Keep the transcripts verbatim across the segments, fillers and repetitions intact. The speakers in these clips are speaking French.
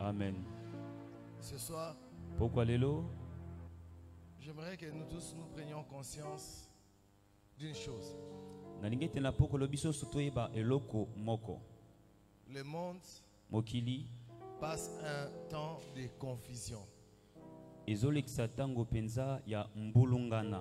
Amen. Ce soir, Pourquoi lelo? j'aimerais que nous tous nous prenions conscience d'une chose. Nalingete na poko lobiso sotoyeba eloko moko. Le monde Mokili passe un temps de confusion. ezolekisa tango penza ya mbulungana.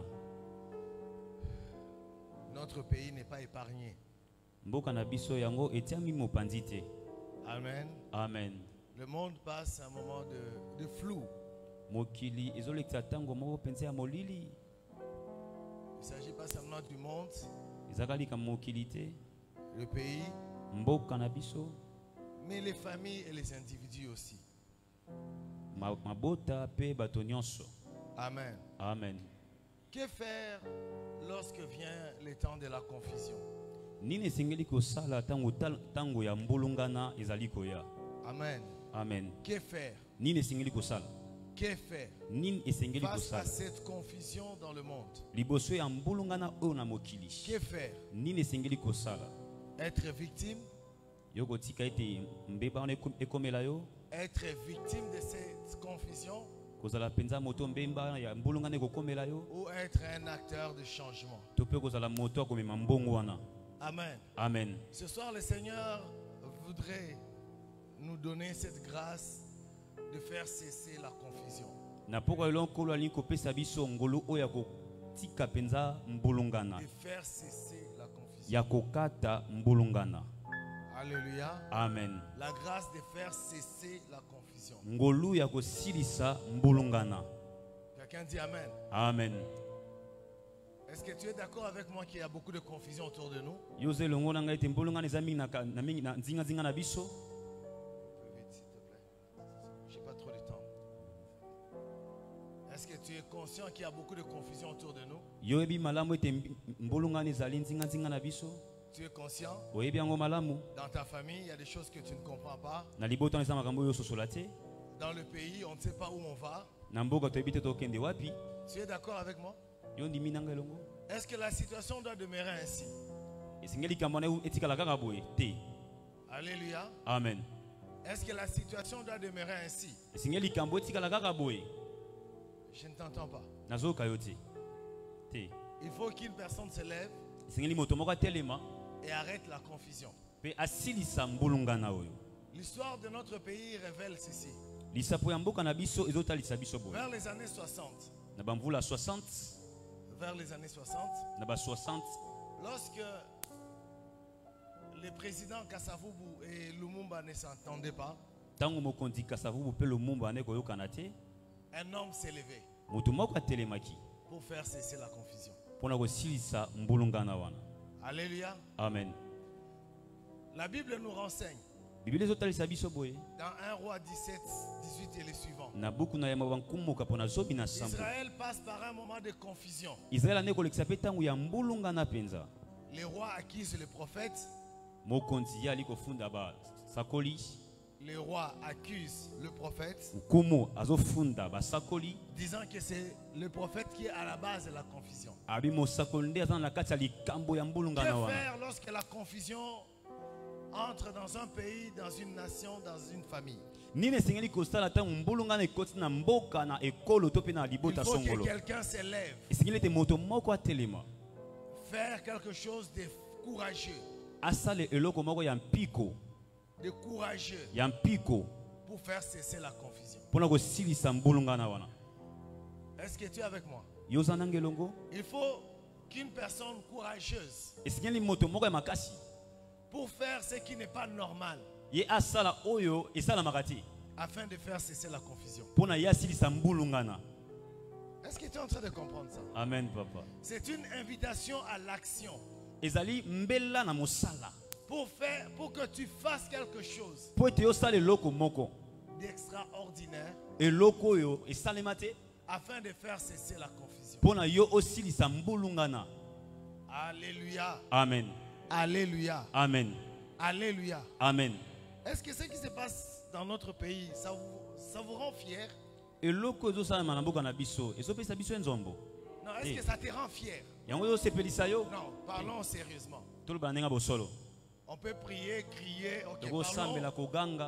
Notre pays n'est pas épargné. Mboka na biso yango etiami mopanzi te. Amen. Amen. Le monde passe un moment de, de flou. Mokili ezolekisa tango moko penza ya molili. Il ne s'agit pas seulement du monde, Ezakalika mokili te. le pays, Mboka na biso mais les familles et les individus aussi. ma- mabota pe bato nyonso. Amen. Amen. Que faire lorsque vient le temps de la confusion? Nini esengeli kosala tango tal- tango ya mbulungana ezali koya. Amen. Amen. Que faire? Nini esengeli kosala? Que faire Nini esengeli face à kosala? cette confusion dans le monde? Liboso ya mbulungana oyo na mokili. Que faire? Nini esengeli kosala? Être victime? Yoko tika ete mbeba wana eko- ekomela yo. Être victime de cette confusion Kozala penza moto mbemba ya mbulungana ekokomela yo. ou être un acteur de changement? To pe kozala moto akomema mbongo wana. Amen. Amen. Ce soir, le Seigneur voudrait nous donner cette grâce de faire cesser la confusion. Na poko elon kolo ali kopesa biso ngolu oyo ya kotika penza mbulungana. De faire cesser la confusion. Ya kokata mbulungana. Alléluia. Amen. La grâce de faire cesser la confusion. Ngolu ya kosilisa mbulungana. Quelqu'un dit Amen. Amen. Est-ce que tu es d'accord avec moi qu'il y a beaucoup de confusion autour de nous? Yoze longo na ngai te mbulungana eza mingi na ka- na mingi na nzinga nzinga na biso. Plus vite, s'il te plaît. J'ai pas trop de temps. Est-ce que tu es conscient qu'il y a beaucoup de confusion autour de nous? Yoyebi malamu ete mbi- mbulungana ezali nzinga nzinga na biso. Tu es conscient? Oyebi yango malamu. Dans ta famille, il y a des choses que tu ne comprends pas. Na liboto eza makambo oyo ososola te. Dans le pays, on ne sait pas où on va. Na mboka toyebi te tokende wapi. Tu es d'accord avec moi? Yo ndimi na ngai longo. Est-ce que la situation doit demeurer ainsi? Esengeli likambo wana etikala kaka boye te. Alléluia. Amen. Est-ce que la situation doit demeurer ainsi? Esengeli likambo etikala kaka boye. Je ne t'entends pas. Nazoka yo te. Te. Il faut qu'une personne se lève Esengeli moto moko atelema et arrête la confusion. pe asilisa mbulungana oyo. L'histoire de notre pays révèle ceci. Lisapo ya mboka na biso ezotalisa biso boye. Vers les années soixante, Na bamvula soixante, vers les années soixante, na ba soixante, lorsque les présidents Kassavubu et Lumumba ne s'entendaient pas, tango mokonzi Kasavubu pe Lumumba ane koyokana te, un homme s'est levé moto moko atelemaki pour faire cesser la confusion. mpona kosilisa mbulungana wana. Alléluia. Amen. La Bible nous renseigne Biblia ezotalisa biso boye dans un roi dix-sept, dix-huit et les suivants. na buku na yamba bankumuka mpona zobi na sambo. Israël passe par un moment de confusion. Israel ane kolekisa pe tango ya mbulungana penza. Les rois accusent les prophètes, Mokonzi ye ali kofunda ba sakoli, les rois accusent le prophète, nkumu azofunda basakoli, disant que c'est le prophète qui est à la base de la confusion. abi mosakoli nde aza na kati ya likambo ya Que mbulungana wana. faire lorsque la confusion entre dans un pays, dans une nation, dans une famille? Nini esengeli kosala tango mbulungana ekoti na mboka na ekolo to pe na Il libota faut que songolo. quelqu'un se lève, Esengeli ete moto moko atelema faire quelque chose de courageux, asale eloko moko ya mpiko de courageux ya mpiko pour faire cesser la confusion. mpona kosilisa mbulungana wana. Est-ce que tu es avec moi? Yoza nange elongo. Il faut qu'une personne courageuse Esengeli moto moko ya makasi pour faire ce qui n'est pas normal ye asala oyo esalamaka te afin de faire cesser la confusion. mpona ye asilisa mbulungana. Est-ce que tu es en train de comprendre ça? Amen papa. C'est une invitation à l'action Ezali mbela na mosala pour faire, pour que tu fasses quelque chose po ete osala eloko moko d'extraordinaire eloko oyo esalema te afin de faire cesser la confusion. mpona yo osilisa mbulungana. Alléluia. Amen. Alléluia. Amen. Alléluia. Amen. Est-ce que ce qui se passe dans notre pays, ça vous, ça vous rend fier? eloko ezosalema na mboka na biso ezopesa biso nzombo. Non, est-ce Eh. que ça te rend fier? Yango ezosepelisa yo. Non, parlons sérieusement. Toloba ndenge bosolo. On peut prier, crier, ok, Tokosambela parlons, koganga.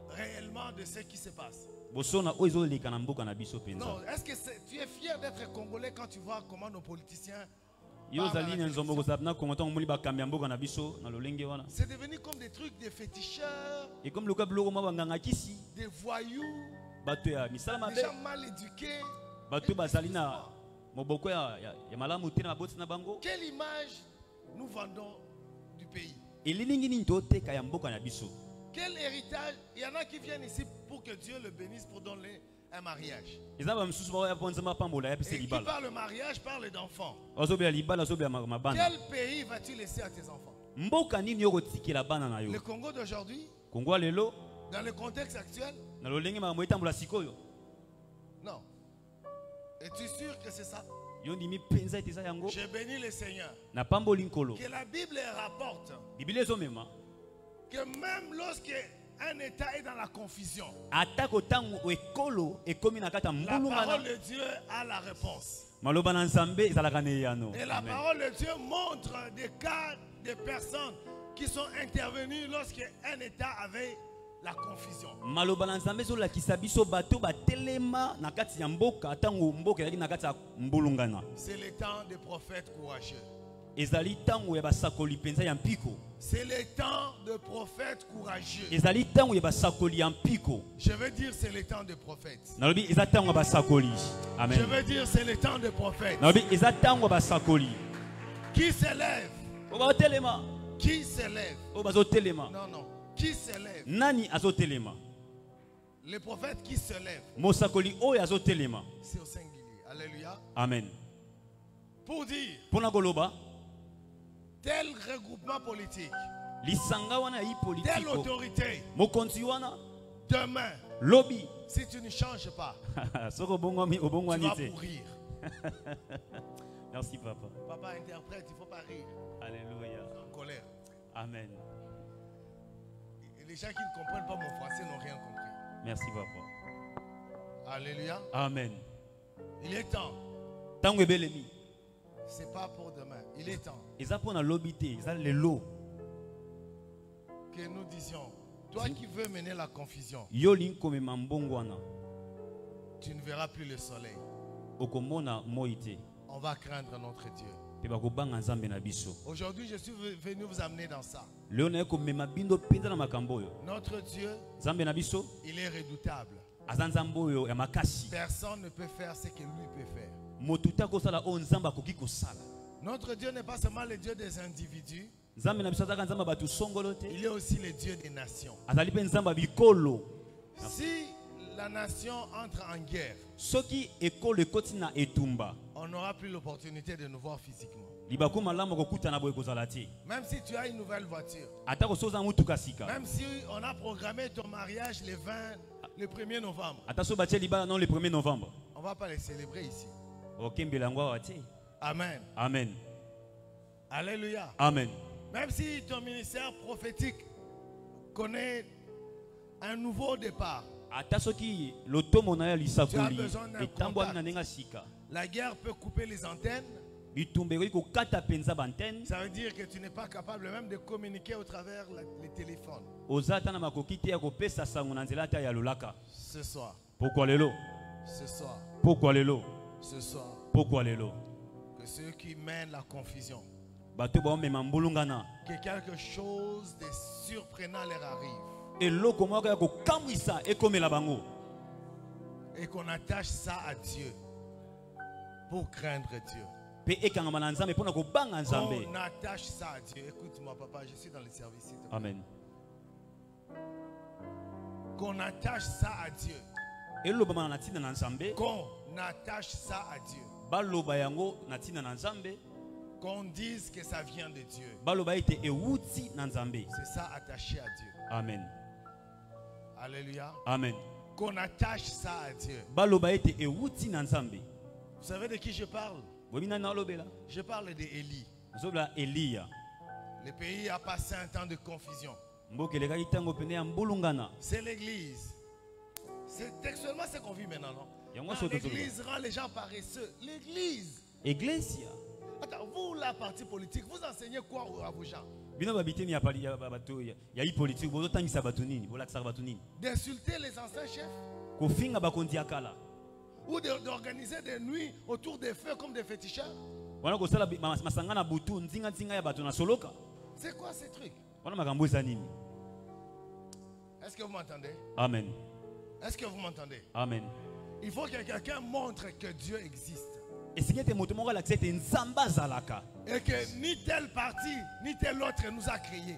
réellement de ce qui se passe. bosona oyo ezoleka na mboka na biso penza. Non, est-ce que c'est- tu es fier d'être congolais quand tu vois comment nos politiciens Yo parlent à la zali na nzombo télévision? kozala na kongo moli bakambi ya mboka na biso na lolenge wana. C'est devenu comme des trucs de féticheurs, Et comme loka biloko mwa banganga kisi des voyous, bato ya misala des mabe gens mal éduqués. bato bazali na moboko ya, ya, ya malamu te na maboti na bango. Quelle image nous vendons du pays? Elilingi nini toteka ya mboka na biso. Quel héritage? Il y en a qui viennent ici pour que Dieu le bénisse pour donner un mariage. Eza ba msusu ba ya ponza mapambola ya pese Et qui libala. parle mariage parle d'enfants. Ozobela libala ozobela ma- mabana. Quel pays vas-tu laisser à tes enfants? Mboka nini yo kotikela bana na Le yo. Congo d'aujourd'hui, Kongo lelo dans le contexte actuel? na lolenge makambo etambola sikoyo. Non. Es-tu sûr que c'est ça? Yo ndimi penza ete eza yango. Je bénis le Seigneur. Na pamboli nkolo. Que la Bible rapporte Biblia ezomema. que même lorsque un État est dans la confusion, Atako tango ekolo ekomi na kata la mbulungana. parole de Dieu a la réponse. Maloba na nzambe ezalaka ne yano. Et la Amen. parole de Dieu montre des cas de personnes qui sont intervenues lorsque un État avait la confusion. Maloba na nzambe ezolakisa biso bato batelema na kati ya mboka tango mboka ezalaki na kati ya mbulungana. C'est le temps des prophètes courageux. Ezali tango ya basakoli penza ya mpiko. C'est le temps de prophètes courageux. Ezali tango ya basakoli ya mpiko. Je veux dire c'est le temps des prophètes. Nalobi eza tango ya basakoli. Je Amen. veux dire c'est le temps des prophètes. Nalobi eza tango ya basakoli. Qui s'élève? Oba telema. Qui s'élève? Oba zo telema. Non, non. Qui s'élève? Nani azo telema? Les prophètes qui se lèvent. Mosakoli oyo azo telema. C'est au singulier. Alléluia. Amen. Pour dire, Pona koloba tel regroupement politique, lisanga wana yi telle politiko. autorité, Mokonzi wana demain, lobi. si tu ne changes pas, Soko bongwami tu obongwani vas te. pourrir. Merci papa. Papa interprète, il ne faut pas rire. Alléluia. En colère. Amen. Et les gens qui ne comprennent pas mon français n'ont rien compris. Merci papa. Alléluia. Amen. Il est temps. Tango ebelemi. Ce n'est pas pour demain. Il est temps Eza pona lobi te, eza lelo. que nous disions, toi qui veux mener la confusion, Yo linkome mambongo wana. tu ne verras plus le soleil. Okomona moi te. On va craindre notre Dieu. Pe bakobanga nzambe na biso. Aujourd'hui, je suis venu vous amener dans ça. Leo na komema bindo penza na makambo oyo. Notre Dieu, Nzambe na biso il est redoutable. aza nzambe oyo ya makasi. Personne ne peut faire ce que lui peut faire. Motuta kosala o nzambe akoki kosala. Notre Dieu n'est pas seulement le Dieu des individus, Nzambe na biso azaka nzambe batu songolo te. il est aussi le Dieu des nations. Azali pe nzambe bikolo. Si la nation entre en guerre, Soki ekolo ekoti na etumba. on n'aura plus l'opportunité de nous voir physiquement. Libaku malamu kokuta na boye kozala te. Même si tu as une nouvelle voiture, Ata kosoza mutuka sika. même si on a programmé ton mariage le vingt, le premier novembre, Ata so batie libala non le premier novembre. on ne va pas les célébrer ici. Okembela yango awa te. Amen. Amen. Alléluia. Amen. Même si ton ministère prophétique connaît un nouveau départ, Ata soki lotomo na ya Tu lisakoli as besoin d'un etambwami na contact. ndenga sika. la guerre peut couper les antennes. Bitumba ekoki kokata penza bantene. Ça veut dire que tu n'es pas capable même de communiquer au travers la- les téléphones. Oza ata na makoki te ya kopesa sango na nzela ata ya lolaka. Ce soir, Pourquoi lelo? ce soir, Pourquoi lelo? ce soir, Pourquoi lelo? que ceux qui mènent la confusion, Bato baomema mbulungana. que quelque chose de surprenant leur arrive Eloko moko ya kokamwisa ekomela bango. et qu'on attache ça à Dieu pour craindre Dieu. Pe ekangama na nzambe mpona kobanga nzambe. On attache ça à Dieu. Écoute-moi, papa, je suis dans le service. s'il te plaît. Amen. Qu'on attache ça à Dieu. Elobama na ntina na nzambe. Qu'on attache ça à Dieu. Baloba yango na ntina na nzambe. Qu'on dise que ça vient de Dieu. Baloba ete ewuti na nzambe. C'est ça, attaché à Dieu. Amen. Alléluia. Amen. Qu'on attache ça à Dieu. Baloba ete ewuti na nzambe. Vous savez de qui je parle? Bobina na lobela. Je parle d'Élie. Zobla Elia. Le pays a passé un temps de confusion. Mboka elekaki tango pene ya mbulungana. C'est l'église. C'est textuellement ce qu'on vit maintenant, non? Yango Ah, soto toloba. l'église rend les gens paresseux. L'église. Iglesia. Attends, vous, la partie politique, vous enseignez quoi à vos gens? d'insulter les anciens chefs ou de- d'organiser des nuits autour des feux comme des féticheurs. C'est quoi ces trucs? Est-ce que vous m'entendez? Amen. Est-ce que vous m'entendez? Amen. Il faut que quelqu'un montre que Dieu existe. Et que ni telle partie, ni telle autre nous a créés.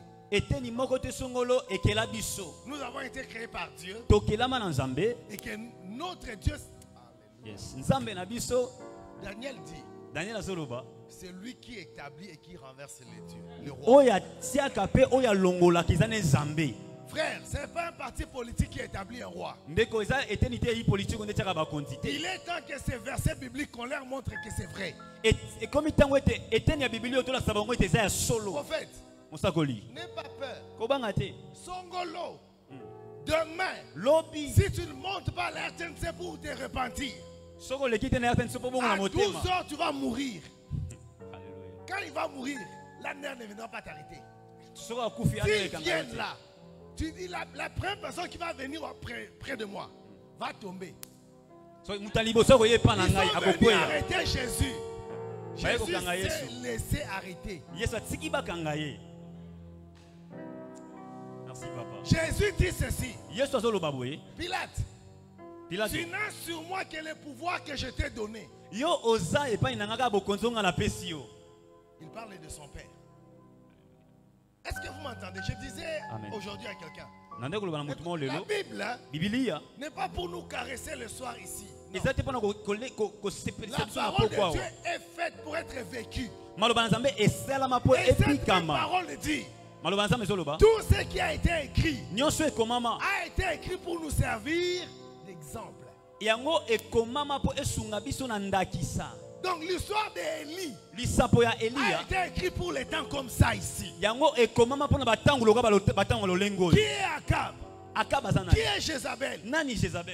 Nous avons été créés par Dieu. Et que notre Dieu, yes. Daniel dit, Daniel azoloba, c'est lui qui établit et qui renverse les dieux, le roi. oya tiaka pe oya longola kizane nzambe. Frère, ce n'est pas un parti politique qui établit un roi. Ndeko eza eternité yi politique on tiaka ba quantité. Il est temps que ces versets bibliques qu'on leur montre que c'est vrai. Et comme tango ete eteni ya bibilio to la sabango ete za solo. Prophète, Mosakoli. n'aie pas peur. Kobanga te. Songolo. Demain, Lobi. si tu ne montes pas l'air, c'est pour te repentir. Soko le kite na ya tenso po bongo na À douze motema. heures, tu vas mourir. Alléluia. Quand il va mourir, la nerf ne viendra pas t'arrêter. Soko akufi S'il ane kanga. vient là, tu dis la, la première personne qui va venir près, près de moi va tomber. So mutalibo soko ye pa na Ils ngai sont venus akokwela. arrêter Jésus. Baye Jésus kokanga s'est Yesu. laissé arrêter. Yesu atiki bakanga ye. Merci papa. Jésus dit ceci. Yesu azoloba boye. Pilate, Pilate. tu n'as sur moi que le pouvoir que je t'ai donné. Yo oza epai na ngaka bokonzonga na pesi yo. Il parle de son père. Est-ce que vous m'entendez? Je disais Amen. aujourd'hui à quelqu'un. Nande koloba na mutu mo La lelo. Bible hein, Biblia. n'est pas pour nous caresser le soir ici. Non. Ezate pona ko ko ko sepelisa La biso na parole de pokwa. Dieu est faite pour être vécue. Maloba nzambe esalama po Et cette epikama. parole dit, Maloba nzambe zoloba. tout ce qui a été écrit Nyonso ekomama. a été écrit pour nous servir d'exemple. Yango ekomama po esunga biso na ndakisa. Donc l'histoire d'Élie Lisapo ya a Elia. été écrite pour les temps comme ça ici. Yango ekomama pona batangu loka batangu lolengo. Qui est Akab? Akabazana. Qui est Jézabel? Nani Jézabel?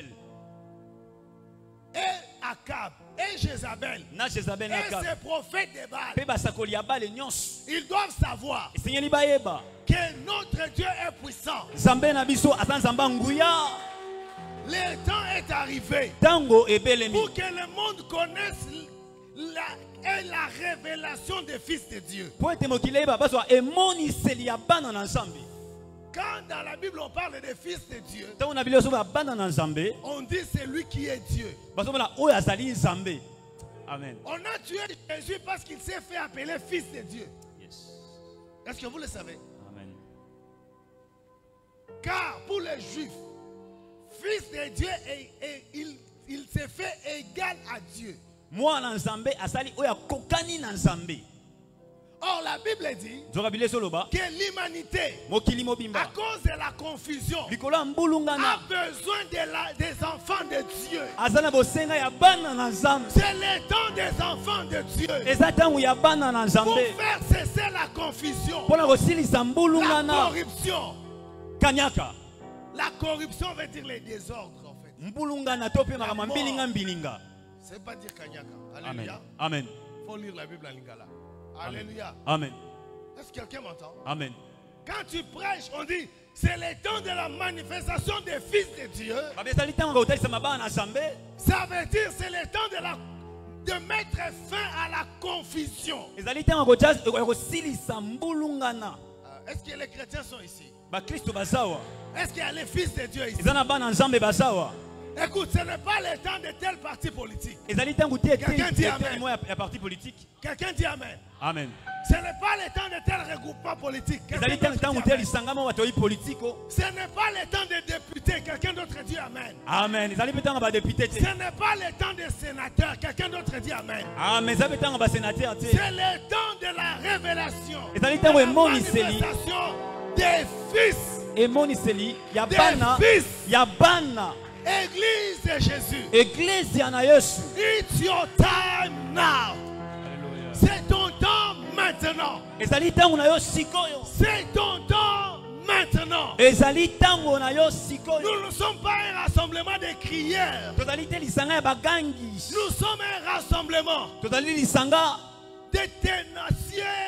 Et Akab et Jézabel Na Jézabel et na Akab. ces prophètes de Baal, Pe basakoli ya bale nyonso. ils doivent savoir Esenyeli bayeba. que notre Dieu est puissant. Nzambe na biso ata nzamba nguya. Le temps est arrivé Tango ebelemi. pour que le monde connaisse la, et la révélation des fils de Dieu. Po ete mokili eyeba baso emoniseli ya bana na Nzambe. Quand dans la Bible on parle des fils de Dieu, Tango na Biblia soba bana na Nzambe. on dit c'est lui qui est Dieu. Baso bana oyo azali Nzambe. Amen. On a tué Jésus parce qu'il s'est fait appeler fils de Dieu. Yes. Est-ce que vous le savez? Amen. Car pour les Juifs, fils de Dieu, est, est- il, il s'est fait égal à Dieu. Mwana Nzambe asali oyo akokani na Nzambe. Or la Bible dit Nzoka Biblia soloba. que l'humanité, Mokili à mobimba. cause de la confusion, Likolo ya mbulungana. a besoin de la- des enfants de Dieu. Azana bosenga ya bana na Nzambe. C'est le temps des enfants de Dieu. Eza tango ya bana na Pour Nzambe. faire cesser la confusion, Pona kosilisa la mbulungana. corruption. Kanyaka. La corruption veut dire les désordres en fait. Mbulungana to pe makama mbilinga mbilinga. C'est pas dire Kanyaka. Amen. Alléluia. Amen. Il faut lire la Bible en lingala. Alléluia. Amen. Est-ce que quelqu'un m'entend? Amen. Quand tu prêches, on dit c'est le temps de la manifestation des fils de Dieu. Babesali tango kotalisa mabana na Nzambe. Ça veut dire c'est le temps de, la, de mettre fin à la confusion. Ezali tango kosilisa mbulungana. Euh, Est-ce que les chrétiens sont ici? Ba Kristo bazawa. Est-ce qu'il y a les fils de Dieu ici? Ezana bana Nzambe bazawa. Écoute, ce n'est pas le temps de tel parti politique. Ezali tango te Quelqu'un dit amen. ya parti politique. Quelqu'un dit Amen. Amen. Ce n'est pas le temps de tel regroupement politique. Quelqu'un Ezali d'autre tango dit te Amen. lisangama watoi politiko. Ce n'est pas le temps de députés. Quelqu'un d'autre dit Amen. Amen. Ezali pe tango ba député te. Ce n'est pas le temps des sénateurs. Quelqu'un d'autre dit Amen. Amen. Ezali tango ba sénateur te. C'est le temps de la révélation. Ezali De tango la emoniseli. manifestation des fils. Emoniseli ya Des bana fils. ya bana. Église de Jésus. Eglise na Yesu. It's your time now. Alléluia. C'est ton temps maintenant. Ezali tango na yo sikoyo. C'est ton temps maintenant. Ezali tango na yo sikoyo. Nous ne sommes pas un rassemblement de crieurs. Tozali te lisanga ya bagangi. Nous sommes un rassemblement Tozali lisanga de tenaciers, de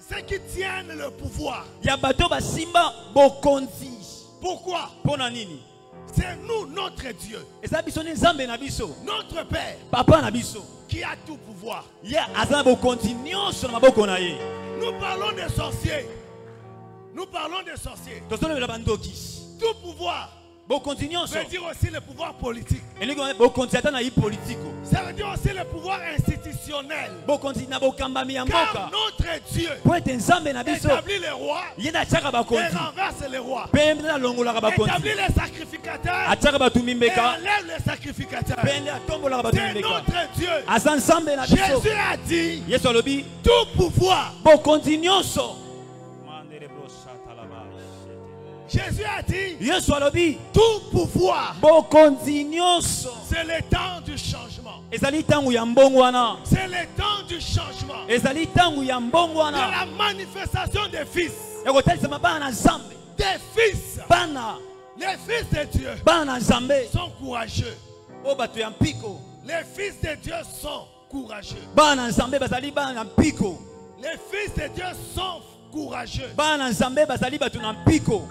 ceux qui tiennent le pouvoir. Ya bato basimba bokonzi. Pourquoi? Pona nini? C'est nous, notre Dieu, Eza biso ni nzambe na biso. notre Père, Papa na biso. qui a tout pouvoir. Ya azana bokonzi nyonso na maboko na ye. Nous parlons des sorciers. Nous parlons des sorciers. Tosolo la bandoki. Tout pouvoir Bokonzi nyonso. veut dire aussi le pouvoir politique. Elingi bokonzi ata na yi politiko. Ça veut dire aussi le pouvoir institutionnel. Bokonzi na bokambami ya Car mboka. notre Dieu Po ete nzambe na biso. établit les rois Ye na tiaka et bakonzi. renverse les rois. Pe na longolaka bakonzi. Établit les sacrificateurs Atiaka batu et mimbeka. enlève les sacrificateurs. Pe na tombolaka batu C'est mimbeka. notre Dieu. Aza nzambe na biso. Jésus a dit Yesu alobi tout pouvoir. bokonzi nyonso. Jésus a dit Yesu alobi tout pouvoir. bokonzi nyonso. C'est le temps du changement. Ezali tangu ya mbongo wana. C'est le temps du changement. Ezali tangu ya mbongo De wana. la manifestation des fils. Ya kotalisama bana na nzambe. Des fils. Bana. Les fils de Dieu Bana na nzambe. sont courageux. O bato ya mpiko. Les fils de Dieu sont courageux. Bana na nzambe bazali bana na mpiko. Les fils de Dieu sont courageux. Bana na nzambe bazali bato na mpiko.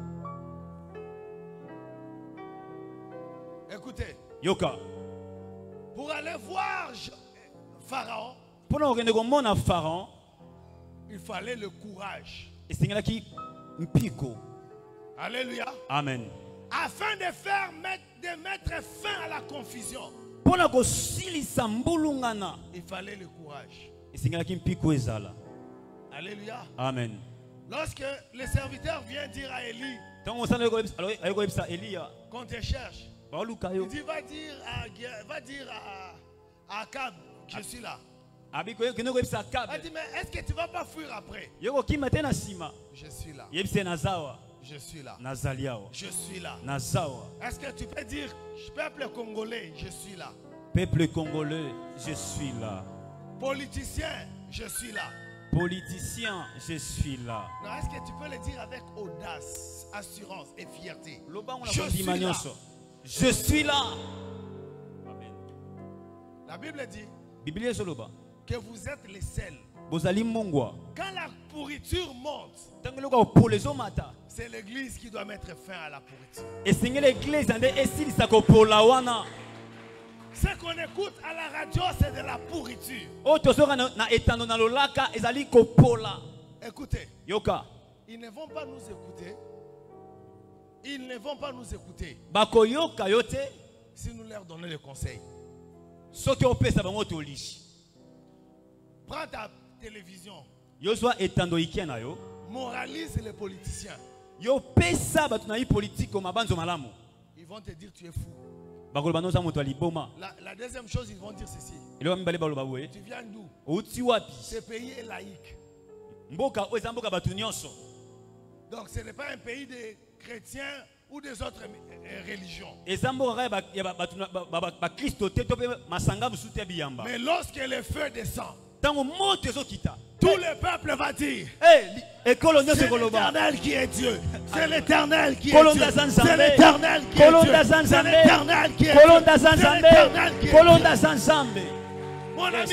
Écoutez, Yoka. pour aller voir Pharaon, Pona okende komona Pharaon, il fallait le courage. esengelaki mpiko. Alléluia. Amen. Afin de faire mettre, de mettre fin à la confusion, Pona kosilisa mbulungana, il fallait le courage. esengelaki mpiko ezala. Alléluia. Amen. Lorsque le serviteur vient dire à Élie Tango sana yoko alors ayoko ebisa Elia. qu'on te cherche, Baluka il yo. dit va dire à, va dire à, à Akab, je suis là. Abiko yo kende ko ebisa Il Kabe. dit mais est-ce que tu ne vas pas fuir après? Yoko kima tena sima. Je suis là. Yebise nazawa. Je suis là. Nazaliawa. Je suis là. Nazawa. Est-ce que tu peux dire, peuple congolais, je suis là. Peuple congolais, je suis là. Politicien, je suis là. Politicien, je suis là. Non, est-ce que tu peux le dire avec audace, assurance et fierté? Je Je suis là. Je suis là. Amen. La Bible dit Biblia soloba. que vous êtes les sels. Bozali mongwa. Quand la pourriture monte, Tango pour les omata. c'est l'église qui doit mettre fin à la pourriture. Et seigneur l'église ande esilisa ko pola wana. Ce qu'on écoute à la radio, c'est de la pourriture. O tosoka na na etando na lolaka ezali ko pola. Écoutez, Yoka. ils ne vont pas nous écouter. Ils ne vont pas nous écouter Bako yoka yote. si nous leur donnons le conseil. Soki opesa bango tolishi. Prends ta télévision, Yozwa etando ikia na yo. moralise les politiciens. Yo pesa batu na yi politique ko mabanzo malamu. Ils vont te dire tu es fou. Bakolo banoza moto aliboma. La, la deuxième chose, ils vont dire ceci. Ele wambale baloba we. Tu viens d'où? Uti wapi? Ce pays est laïque. Mboka oza mboka batu nyonso. Donc ce n'est pas un pays de chrétiens ou des autres euh, religions. Eza mboka ba ya batu ba Kristo te to pe masanga musute biyamba. Mais lorsque le feu descend, Tango moto ezokita. tout le peuple va dire Eh, ekolo nyonso c'est koloba. l'Éternel qui est Dieu. C'est l'Éternel qui est Kolonda Dieu. Zanzambe. C'est l'Éternel qui est Kolonda Dieu. C'est Zanzambe. l'Éternel qui est Dieu. Kolonda C'est Zanzambe. l'Éternel qui est Kolonda Dieu. Zanzambe. Mon ami,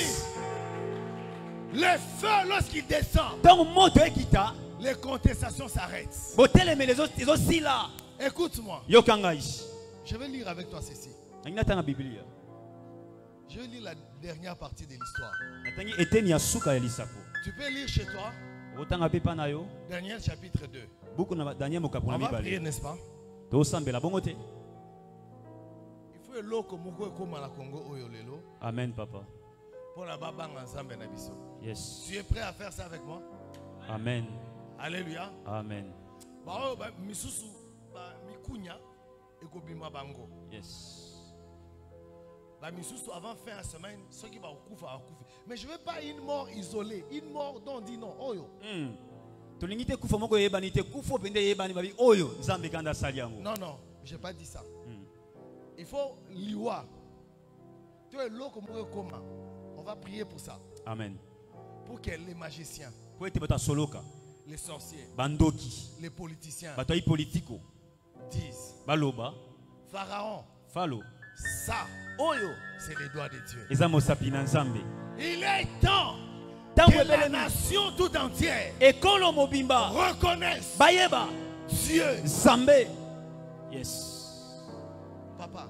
le feu lorsqu'il descend, Tango moto ekita, les contestations s'arrêtent. boteleme les autres ezosila. Écoute-moi, Yokanga ici. je vais lire avec toi ceci. Nangina na Biblia. Je vais lire la dernière partie de l'histoire. Natangi eteni ya suka ya lisako. Tu peux lire chez toi Otanga pepa na yo. Daniel chapitre deux. Buku na Daniel mokapo na On va prier, mibale. n'est-ce pas? To sambela bongo te. Il faut eloko moko ekoma na Congo oyo lelo Amen papa. pour la babanga nzambe na biso. Yes. Tu es prêt à faire ça avec moi? Amen. Alléluia. Amen. Ba oyo ba misusu ba mikunya ekobima bango. Yes. Ba misusu avant fin de semaine ceux qui va okufa akufi. Mais je veux pas une mort isolée, une mort dont on dit non oyo. Hmm. Tolingi te kufa moko yebani te kufo pende yebani babi oyo nzambe kanda sali yango. Non non, j'ai pas dit ça. Hmm. Il faut liwa. Tu es l'eau comme comment? On va prier pour ça. Amen. Pour que les magiciens, Po ete bata soloka. les sorciers, Bandoki. les politiciens Bato yi politiko. disent Baloba. Pharaon, Falo. ça, Oyo. c'est les doigts de Dieu. Eza mosapi na nzambe. Il est temps que la nation tout entière ekolo mobimba reconnaisse bayeba Dieu. Zambé. Yes. Papa,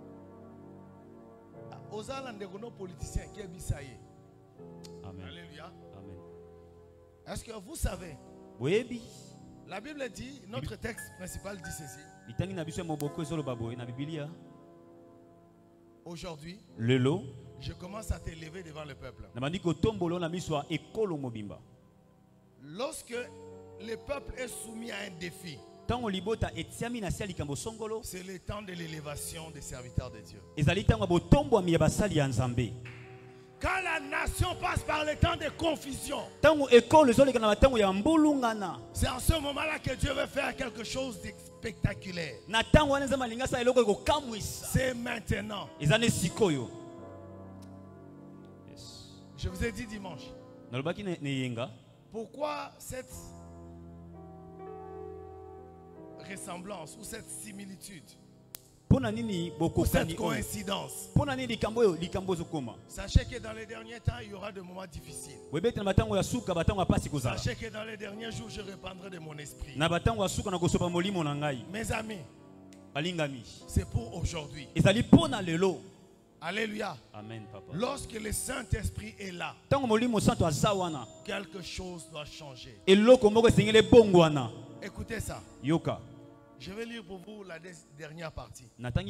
aux alentours politiciens qui habitent. Amen. Alléluia. Amen. Est-ce que vous savez? Oui. La Bible dit, notre texte principal dit ceci. Aujourd'hui, je commence à t'élever devant le peuple. Lorsque le peuple est soumis à un défi, c'est le temps de l'élévation des serviteurs de Dieu. Quand la nation passe par le temps de confusion, c'est en ce moment-là que Dieu veut faire quelque chose de spectaculaire. C'est maintenant. Je vous ai dit dimanche. Pourquoi cette ressemblance ou cette similitude ou cette coïncidence? Sachez que dans les derniers temps, il y aura des moments difficiles. Sachez que dans les derniers jours, je répandrai de mon esprit. Mes amis, c'est pour aujourd'hui. Alléluia. Amen, papa. Lorsque le Saint-Esprit est là, quelque chose doit changer. Écoutez ça. Yoka. Je vais lire pour vous la dernière partie.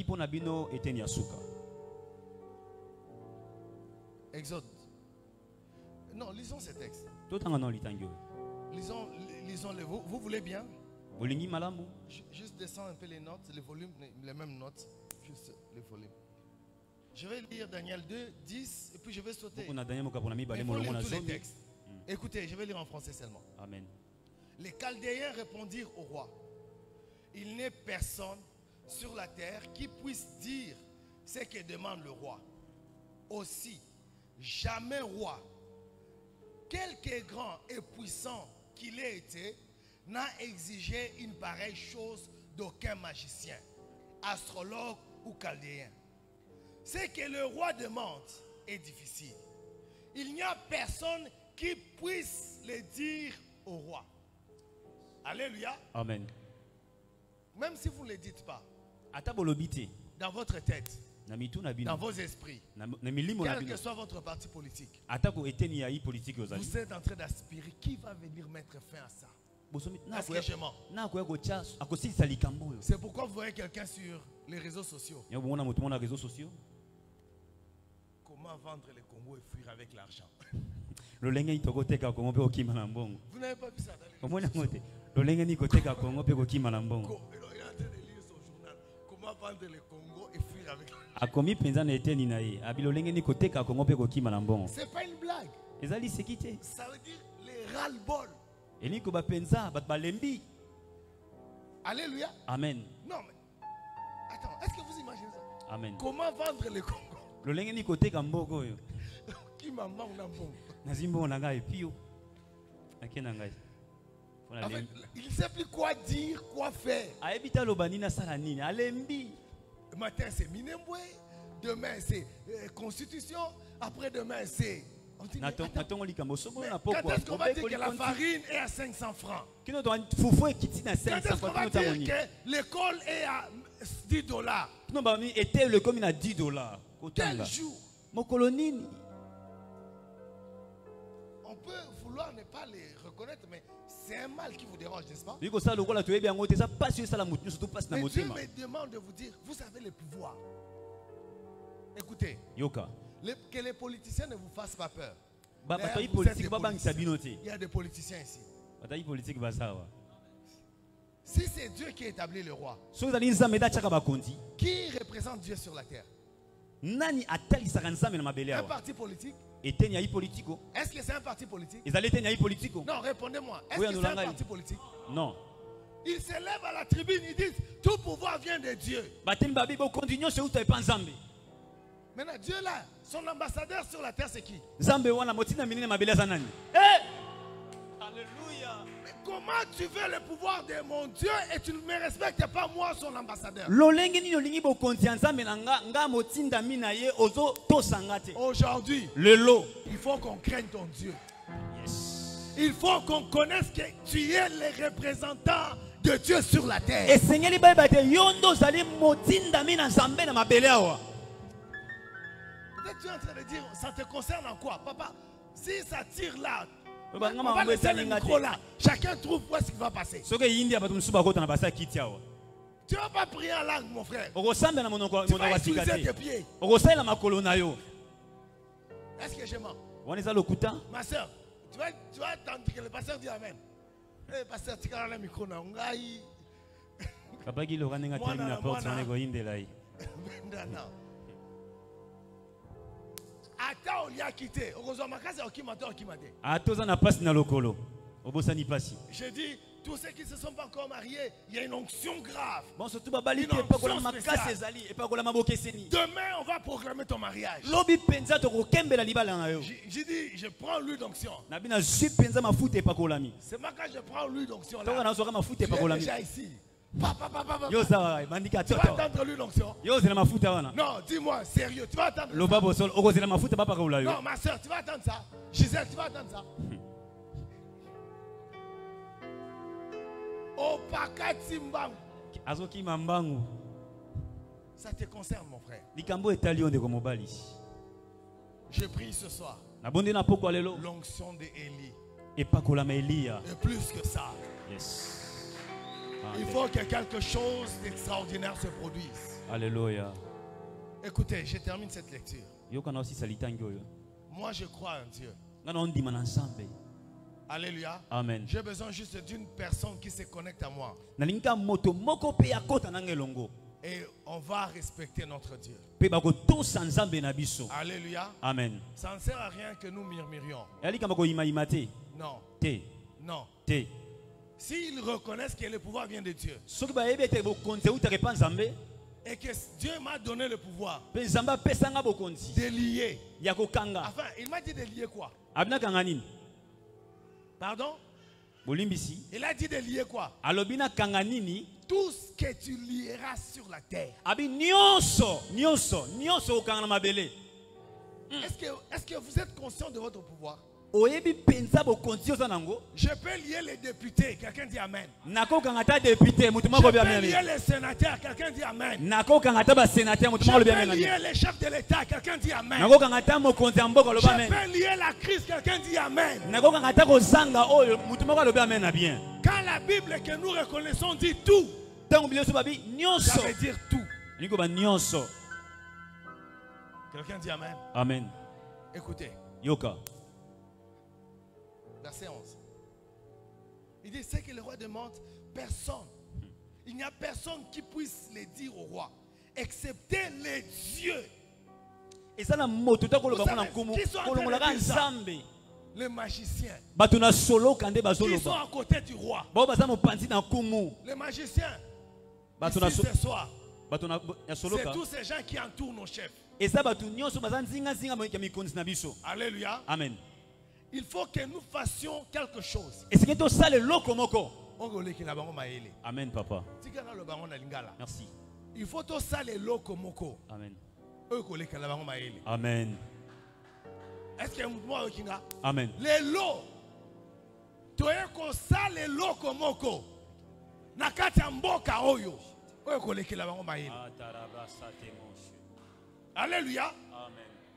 Exode. Non, lisons ce texte. Lisons, lisons-le. Vous, vous voulez bien? Juste descendre un peu les notes, les volumes, les mêmes notes. Juste les volumes. Je vais lire Daniel deux, dix, et puis je vais sauter. Il faut lire tous les textes. Écoutez, je vais lire en français seulement. Amen. Les Chaldéens répondirent au roi: il n'est personne sur la terre qui puisse dire ce que demande le roi. Aussi, jamais roi, quelque grand et puissant qu'il ait été, n'a exigé une pareille chose d'aucun magicien, astrologue ou chaldéen. Ce que le roi demande est difficile. Il n'y a personne qui puisse le dire au roi. Alléluia. Amen. Même si vous ne le dites pas, dans votre tête, dans vos esprits, quel que soit votre parti politique, vous êtes en train d'aspirer qui va venir mettre fin à ça. Est-ce que je mens? C'est pourquoi vous voyez quelqu'un sur les réseaux sociaux. Comment vendre le Congo et fuir avec l'argent? Vous n'avez pas vu ça dans les réseaux sociaux? Il est en train de lire son journal. Comment vendre le Congo et fuir avec l'argent? C'est pas une blague. Ça veut dire les ras-le-bol. Alléluia. Amen. Non mais attends, est-ce que vous imaginez ça? Amen. Comment vendre le Congo? Qui m'a manqué un bon? En fait, il ne sait plus quoi dire, quoi faire. Matin c'est Minembwe, demain c'est euh, Constitution, après-demain c'est... Quand est-ce qu'on va dire que la farine est à cinq cents francs? Quand est-ce qu'on va dire que l'école est à dix dollars? Quel jour? On peut vouloir ne pas les reconnaître, mais c'est un mal qui vous dérange, n'est-ce pas? Mais Dieu me demande de vous dire, vous avez le pouvoir. Écoutez, les, que les politiciens ne vous fassent pas peur. D'ailleurs, vous êtes des politiciens. Il y a des politiciens ici. Si c'est Dieu qui établit le roi, qui représente Dieu sur la terre? Un parti politique? Est-ce que c'est un parti politique? Non, répondez-moi. Est-ce que c'est un parti politique? Non. Ils se lèvent à la tribune, ils disent tout pouvoir vient de Dieu. Maintenant, Dieu là, son ambassadeur sur la terre, c'est qui? Alléluia. Mais comment tu veux le pouvoir de mon Dieu et tu ne me respectes pas moi, son ambassadeur? Aujourd'hui, il faut qu'on craigne ton Dieu. Il faut qu'on connaisse que tu es le représentant de Dieu sur la terre. Et Seigneur libaba te yondo zali motinda mina nzambe na mabele awa. Peut-être tu es en train de dire, ça te concerne en quoi, papa? Si ça tire là, on Bah, va ngama mambo laisser le esalinga micro te. là. Chacun trouve où est-ce qu'il va passer. Soke yindi abatu musuba kota na basa kiti awa. Tu ne vas pas prier en langue, mon frère. Okosamba na monoko Tu monoko vas wa utiliser tes sikate. pieds. Okosala makolo na yo. Est-ce que je mens? Waneza lokuta. Ma soeur, tu vas, tu vas attendre que le pasteur dise Amen. Eh, pasteur, tu as le micro là. Papa ki loka nenga teli na porte na ko indela yi. Ata on y a quitté. Heureusement, ma case est okimate okimate. Atoza na pasi na lokolo. Obosani pasi. Je dis, tous ceux qui ne se sont pas encore mariés, il y a une onction grave. Bon surtout babali Une te pa kola onction makasi spéciale. ezali e pa kola mabokeseni. Demain, on va proclamer ton mariage. Lobi penza to ko kembela libala na yo. J'ai j'ai dit, je prends l'huile d'onction. Na bina zui penza mafuta e pa kolami. C'est moi quand je prends l'huile d'onction Toka là. na soka mafuta e Tu pa es kolami. déjà ici. Papa, papa, papa. Yo sawa bandika Tu vas toto. attendre l'huile d'onction. Yo zela mafuta wana. Non, dis-moi, sérieux, tu vas attendre. Loba bosol okozela mafuta papa kola yo. Non, ma soeur, tu vas attendre ça. Gisèle, tu vas attendre ça. Au pakati mbangu. Azoki mambangu. Ça te concerne, mon frère. Likambo etali onde ko mobali. Je prie ce soir. Na bonde na poko lelo L'onction de Élie. e pa kolama Elia. Et plus que ça. Yes. Il faut que quelque chose d'extraordinaire se produise. Alléluia. Écoutez, je termine cette lecture. Yoka na aussi salitangi oyo. Moi, je crois en Dieu. Ngana on di manansambe. Alléluia. Amen. J'ai besoin juste d'une personne qui se connecte à moi. Nalinga moto moko pe akota nangelongo. Et on va respecter notre Dieu. Pe bako to sanzambe na biso. Alléluia. Amen. Ça ne sert à rien que nous murmurions. Yali kama ko ima imate. Non, Te. non. Te. S'ils reconnaissent que le pouvoir vient de Dieu Soki ba yebete bo konze uta ke panzambe, et que Dieu m'a donné le pouvoir pe zamba pesanga bo konzi. de lier. Ya ko kanga. Enfin, il m'a dit de lier quoi? Abna kanga nini? Pardon? Bolimbisi. Il a dit de lier quoi? Alobina kanga nini? Tout ce que tu lieras sur la terre. Abi nyonso, nyonso, nyonso okanga na mabele. Est-ce que, est-ce que vous êtes conscient de votre pouvoir? Oyebi penza bo konzi oza nango. Je peux lier les députés. Quelqu'un dit Amen. Nako kanga ta député, mutu Je moko bia peux bien. lier les sénateurs. Quelqu'un dit Amen. Nako kanga ta ba sénateur, mutu Je moko bia peux bien. lier les chefs de l'État. Quelqu'un dit Amen. Nako kanga ta mokonzi ya mboka Je loba amen. peux lier la crise. Quelqu'un dit Amen. Nako kanga ta ko zanga oyo mutu moko loba amen na bien. Quand la Bible que nous reconnaissons dit tout, Tango bileso babi ça nyonso. veut dire tout. Niko ba nyonso. Quelqu'un dit Amen. Amen. Écoutez, Yoka. verset onze. Il dit, c'est que le roi demande, personne. Il n'y a personne qui puisse le dire au roi, excepté les dieux. Et ça na moto ta ko loba Vous mona savez, nkumu. qui sont en Ko train de longola ka dire ça? nzambe. Les magiciens Bato na solo kande qui bazolo sont ba. à côté du roi. Ba baza mo panzi na nkumu. Les magiciens, Bato na ici so- ce soir, bato na ya solo c'est ka. tous ces gens qui entourent nos chefs. Et ça bato nyonso baza nzinga nzinga mo ya mikonzi na biso. Alléluia. Amen. Il faut que nous fassions quelque chose. Et c'est que to sale loko moko. Amen papa. Merci. Merci. Il faut que ça les loko moko. Amen. Amen. Amen. Est-ce que moi Amen. les lots, tu es comme ça les loko moko. Nakati mboka oyo. Oyo kolekela bango maele. Alléluia. Amen.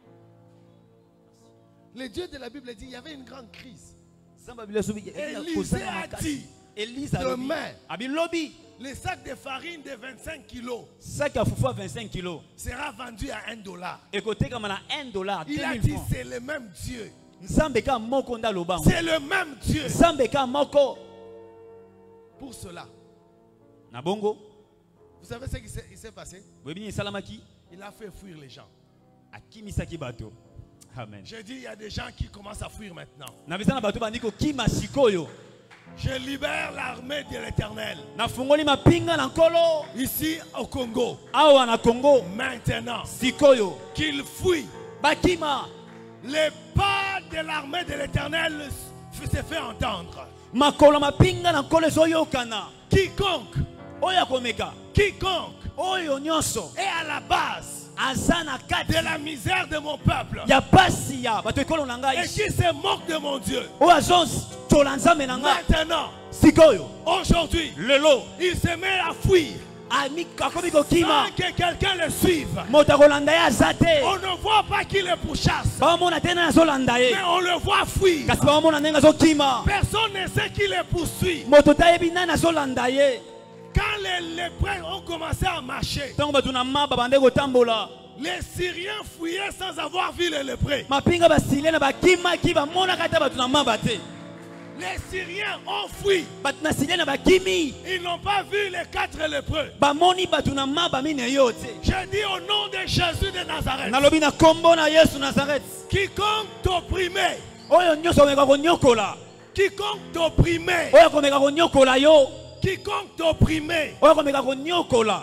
Le Dieu de la Bible dit il y avait une grande crise. Élisée a dit Élise a demain, Abilobi. le sac de farine de vingt-cinq kilos Sac à foufou à vingt-cinq kilos. sera vendu à un dollar. Et côté comme on a un dollar. Il a dit c'est le même Dieu. Nzambeka moko nda lobango. C'est le même Dieu. Nzambeka moko. Pour cela, Na bongo. vous savez ce qui s'est il s'est passé? Webini salamaki. Il a fait fuir les gens. Akimisaki bato. Amen. Je dis il y a des gens qui commencent à fuir maintenant. Na bizana bato bandiko kima sikoyo. Je libère l'armée de l'Éternel. Na fungoli mapinga na nkolo. Ici au Congo. Awa na Congo. Maintenant. Sikoyo. Qu'ils fuient. Bakima. Les pas de l'armée de l'Éternel se fait entendre. Makolo mapinga na nkolo zoyokana. Quiconque. Oya komeka. Quiconque. Oyo nyonso. Et à la base. azana kati de la misère de mon peuple ya pasi ya bato ekolo na ngai et qui se moque de mon Dieu. oyo azotola nzambe na ngai Maintenant, sikoyo aujourd'hui, lelo il se met à fuir ami- akomi kokima sans que quelqu'un le suive. moto akolanda ye aza te On ne voit pas qu'il le pourchasse, bamona te nani azolanda ye mais on le voit fuir. kasi bamona ndenge azokima Personne ne sait qui le poursuit. moto tayebi nani azolanda ye Quand les lépreux ont commencé à marcher, ntango bato na maba bande kotambola les Syriens fuyaient sans avoir vu les lépreux. mapinga basiliene bakimaki bamonaka te bato na maba te Les Syriens ont fui. bato na siliene bakimi Ils n'ont pas vu les quatre lépreux. bamoni bato na maba mine yo te Je dis au nom de Jésus de Nazareth, nalobi na kombo na yesu nazaret quiconque t'opprimait, oyo nyonso akomeka konyokola quiconque t'opprimait, oyo akomeka konyokola yo quiconque t'opprimait, oyo akomeka konyokola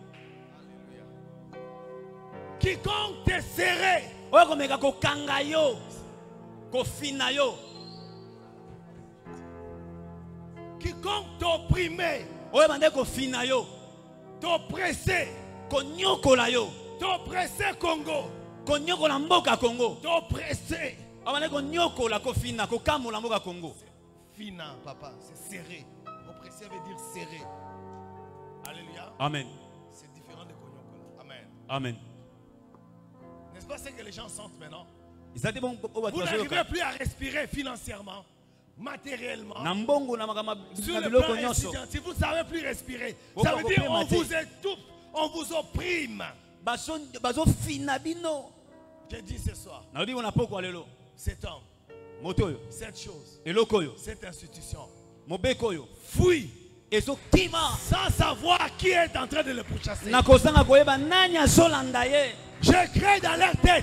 quiconque te serrait, oyo akomeka kokanga yo kofina yo quiconque t'opprimait, oyo bande kofina yo t'oppressait, konyokola yo t'oppressait Congo, konyokola mboka Congo t'oppressait. abande konyokola kofina kokamola mboka Congo Fina, papa, c'est serré. Oppressé veut dire serré. Alléluia. amen C'est différent de Konyokola. Amen. amen N'est-ce pas ce que les gens sentent maintenant? ezali bon oyo bato Vous n'arrivez bazoyoka plus à respirer financièrement, matériellement. na mbongo na makambo Sur na le biloko plan nyonso étudiant, si vous ne savez plus respirer, Vous ça veut pouvez dire on mater. vous étouffe, on vous opprime. Bazo- bazofina bino Je dis ce soir, nalobi bona pokwa lelo cet homme, moto oyo cette chose, eloko oyo cette institution, mobeko oyo fuit ezokima sans savoir qui est en train de le pourchasser. na kozanga koyeba nani azolanda ye Je crée dans leur tête.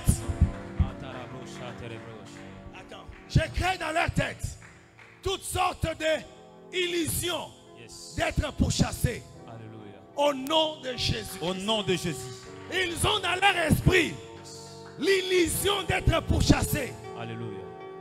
Attends, je crée dans leur tête toutes sortes d'illusions d'être pourchassés au nom de Jésus. au nom de Jésus Ils ont dans leur esprit l'illusion d'être pourchassés. alléluia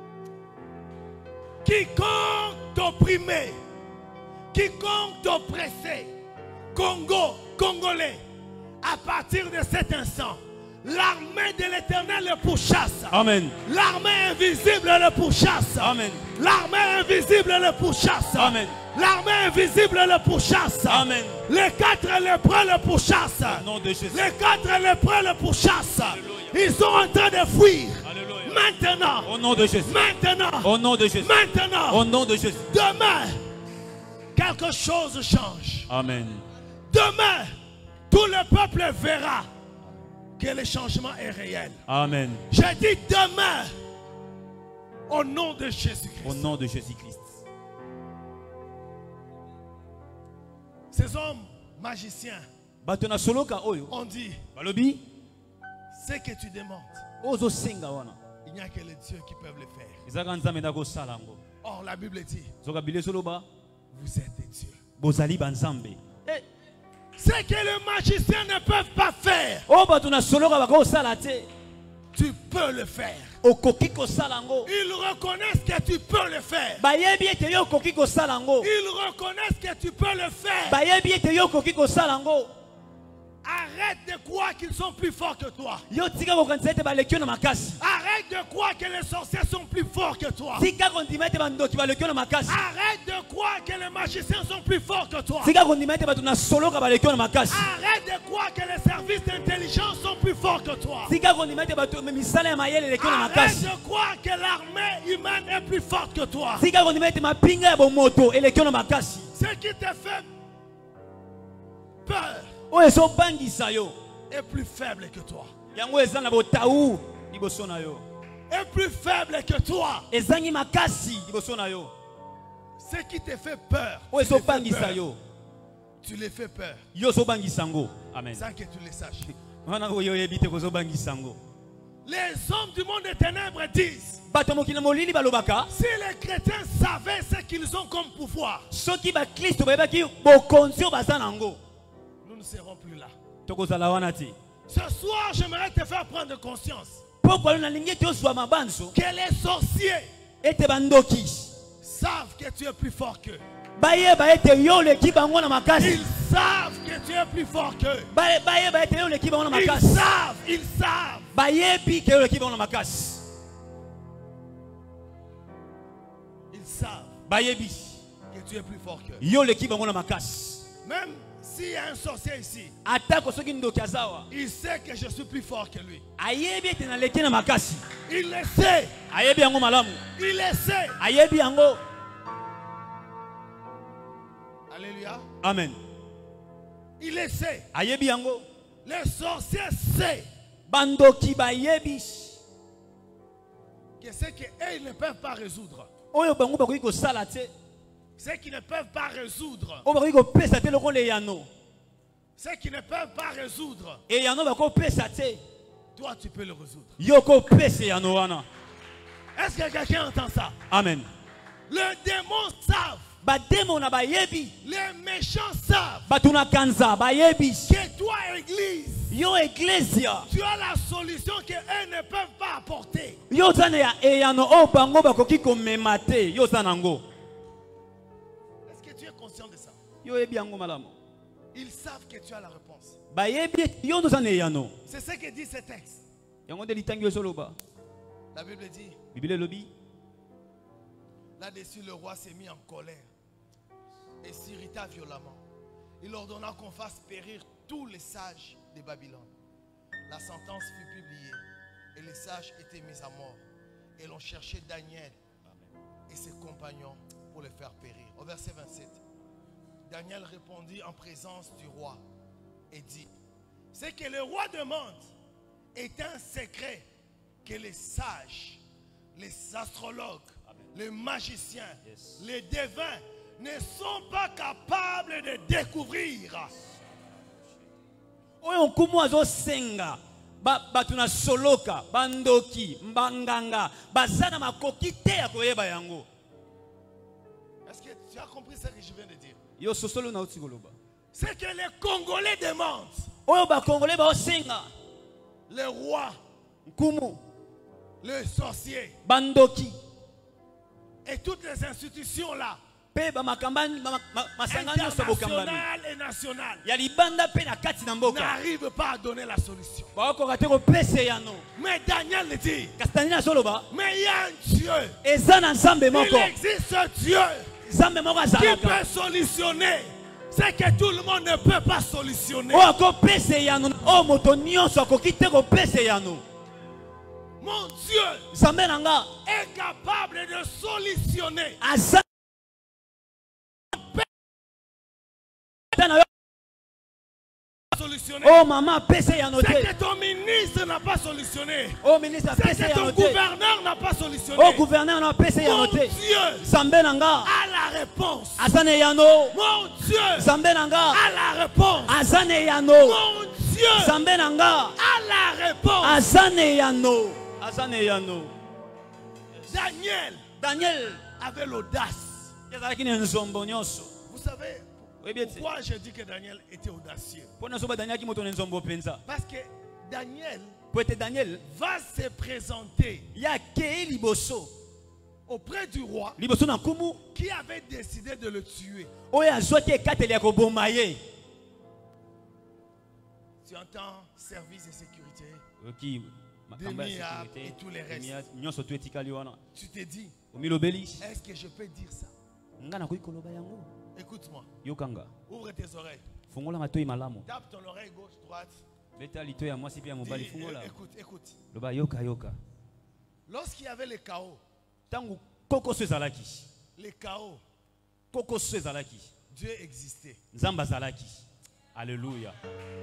Quiconque t'opprimait, quiconque t'oppressait, Congo, Congolais, à partir de cet instant, l'armée de l'Éternel le pourchasse. amen L'armée invisible le pourchasse. amen L'armée invisible le pourchasse. Amen. L'armée invisible le pourchasse. Amen. Les quatre lépreux le pourchassent. au nom de Jésus Les quatre lépreux le pourchassent. Alléluia. Ils sont en train de fuir. alléluia Maintenant. au nom de Jésus Maintenant. au nom de Jésus Maintenant. au nom de Jésus Demain, quelque chose change. amen Demain, tout le peuple verra que le changement est réel. amen Je dis demain, au nom de Jésus-Christ. au nom de Jésus-Christ Ces hommes magiciens bato na soloka oyo ont dit, balobi ce que tu demandes, ozosenga wana il n'y a que les dieux qui peuvent le faire. ezaka nzambe nde akosala yango Or, la Bible dit, soka bile ezoloba vous êtes des dieux. bozali banzambe Ce que les magiciens ne peuvent pas faire, oyo bato na soloka bakosala te tu peux le faire. okoki kosala yango Ils reconnaissent que tu peux le faire. bayebi ete yo okoki kosala yango Ils reconnaissent que tu peux le faire. bayebi ete yo okoki kosala yango Arrête de croire qu'ils sont plus forts que toi. yo tika kokanisa ete baleki yo na makasi Arrête de croire que les sorciers sont plus forts que toi. tika kondima ete bandoki baleki yo na makasi Arrête de croire que les magiciens sont plus forts que toi. tika kondima ete bato na soloka baleki yo na makasi Arrête de croire que les services d'intelligence sont plus forts que toi. tika kondima ete bato misala ya mayele eleki yo na Arrête makasi de croire que l'armée humaine est plus forte que toi. tika kondima ete mapinga ya bomoto eleki yo na makasi Ce qui te fait peur oyo ezobangisa yo est plus faible que toi. yango eza na botau liboso na yo Est plus faible que toi. ezangi makasi liboso na yo Ce qui te fait peur, oyo tu les fais ezobangisa peur. yo Tu les fais peur yo ozobangisa yango amen sans que tu le saches. wana oyo oyebi te kozobangisa yango Les hommes du monde des ténèbres disent, bato ya mokili na molili balobaka si les chrétiens savaient ce qu'ils ont comme pouvoir, soki baklisto bayebaki bokonzi oyo baza nango nous ne serons plus là. tokozala wana te Ce soir, j'aimerais te faire prendre conscience pokwa lo nalingi ete ozwa mabanzo que les sorciers ete bandoki savent que tu es plus fort qu'eux. Baye baye te yo l'équipe bango na makasi. Ils savent que tu es plus fort qu'eux. Baye baye baye te yo l'équipe bango na Ils makasi. savent, ils savent. Baye bi ke yo l'équipe bango na makasi. Ils savent Baye bi que tu es plus fort qu'eux. yo l'équipe bango na makasi. Même s'il y a un sorcier ici, Atako soki ndoki azawa. il sait que je suis plus fort que lui. Ayebi te na leki na makasi. Il le sait. Ayebi yango malamu. Il le sait. Ayebi yango. Alléluia. Amen. Il le sait. Ayebi yango. Les sorciers savent Bandoki bayebi. que ce qu'ils ne peuvent pas résoudre. Oyo bango bakoki ko sala te. Ce qu'ils ne peuvent pas résoudre. Oyo bakoki ko pesa te lokolo yano. Ce qu'ils ne peuvent pas résoudre. Et yano bako pesa te. Toi, tu peux le résoudre. Yoko pesa yano wana. Est-ce que quelqu'un entend ça? Amen. Les démons savent. Ba démon na bayebi. Les méchants savent. Batuna kanza bayebi. Que toi, église, Yo ecclesia. tu as la solution que eux ne peuvent pas apporter. Yo zane ya e yano o bango bakoki ko memate. Yo zanango. Est-ce que tu es conscient de ça? Yo ebi yango malamu. Ils savent que tu as la réponse. Bayebi yo ndo zane yano. C'est ce que dit ce texte. Yango de litangi soloba. La Bible dit, Bible lobi. là-dessus, le roi s'est mis en colère et s'irrita violemment. Il ordonna qu'on fasse périr tous les sages de Babylone. La sentence fut publiée et les sages étaient mis à mort. Et l'on cherchait Daniel et ses compagnons pour les faire périr. Au verset vingt-sept, Daniel répondit en présence du roi et dit, ce que le roi demande est un secret que les sages, les astrologues, les magiciens, yes, les devins ne sont pas capables de découvrir. Oyo nkumu azo senga. Ba batuna soloka, bandoki, mbanganga, bazana makoki te ya koyeba yango. Est-ce que tu as compris ce que je viens de dire? Yo sosolo na utigoloba. C'est que les Congolais demandent. Oyo ba Congolais ba osenga. Le roi, nkumu, le sorcier, bandoki, et toutes les institutions là, internationales et nationales, n'arrivent pas à donner la solution. Mais Daniel le dit, mais il y a un Dieu, il existe un Dieu qui peut solutionner ce que tout le monde ne peut pas solutionner. Mon Dieu est capable de solutionner. Solutionner. Oh maman, c'est que ton ministre n'a pas solutionné. Oh ministre, c'est que ton gouverneur n'a pas solutionné. Oh gouverneur n'a pas solutionné. Mon Dieu a la réponse. Mon Dieu a la réponse. Mon Dieu a la réponse. Daniel, Daniel avait l'audace. Vous savez pourquoi je dis que Daniel était audacieux? Parce que Daniel, Daniel va se présenter auprès du roi qui avait décidé de le tuer. Tu entends service de sécurité, demi-ap et tous les restes. Tu te dis, est-ce que je peux dire ça? Écoute-moi. Ouvre tes oreilles. Tape ton oreille gauche, droite. Dis, écoute, écoute. Lorsqu'il y avait le chaos, le chaos, Dieu existait. Alléluia.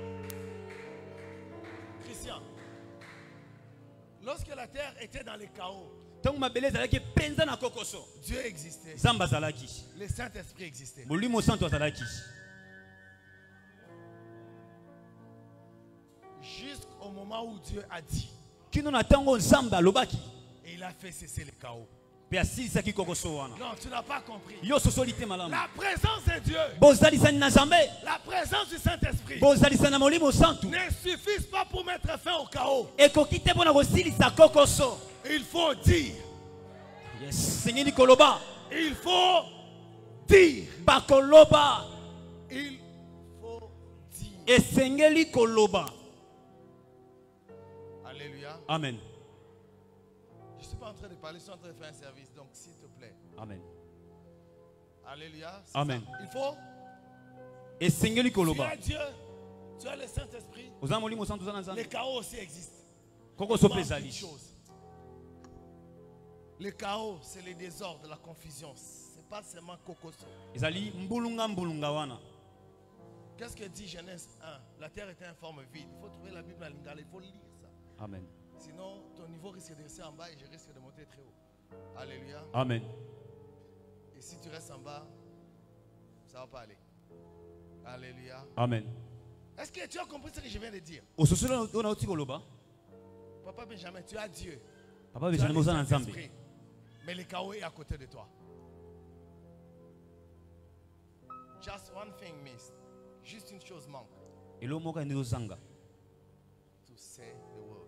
Christian, lorsque la terre était dans le chaos, Dieu existait. Le Saint-Esprit existait. Jusqu'au moment où Dieu a dit, et il a fait cesser le chaos. Non, tu n'as pas compris. La présence de Dieu, la présence du Saint-Esprit ne suffisent pas pour mettre fin au chaos. Il faut dire, il faut dire. bakoloba Il faut dire. esengeli koloba. Alléluia. Amen. Je ne suis pas en train de parler, je suis en train de faire un service. Donc, s'il te plaît. Amen. Alléluia. C'est Amen. ça. Il faut. Esengeli Tu koloba. as Dieu. Tu as le Saint-Esprit. Oza molimo santu za na Le nzambe. chaos aussi existe. Koko Il so manque une pezali. chose. Le chaos, c'est le désordre, la confusion. Ce n'est pas seulement cocoso. Ezali mbulunga mbulunga wana. Qu'est-ce que dit Genèse un? La terre était en forme vide. Il faut trouver la Bible à Lingala, il faut lire ça. Amen. Sinon, ton niveau risque de rester en bas et je risque de monter très haut. Alléluia. Amen. Et si tu restes en bas, ça ne va pas aller. Alléluia. Amen. Est-ce que tu as compris ce que je viens de dire? Ososolo ona oti koloba. Papa Benjamin, tu as Dieu. Papa Tu as Benjamin le oza na nzambe. Saint-Esprit. Mais le chaos est à côté de toi. Just one thing missed. Juste une chose manque. Elo moko ende ozanga. To say the word.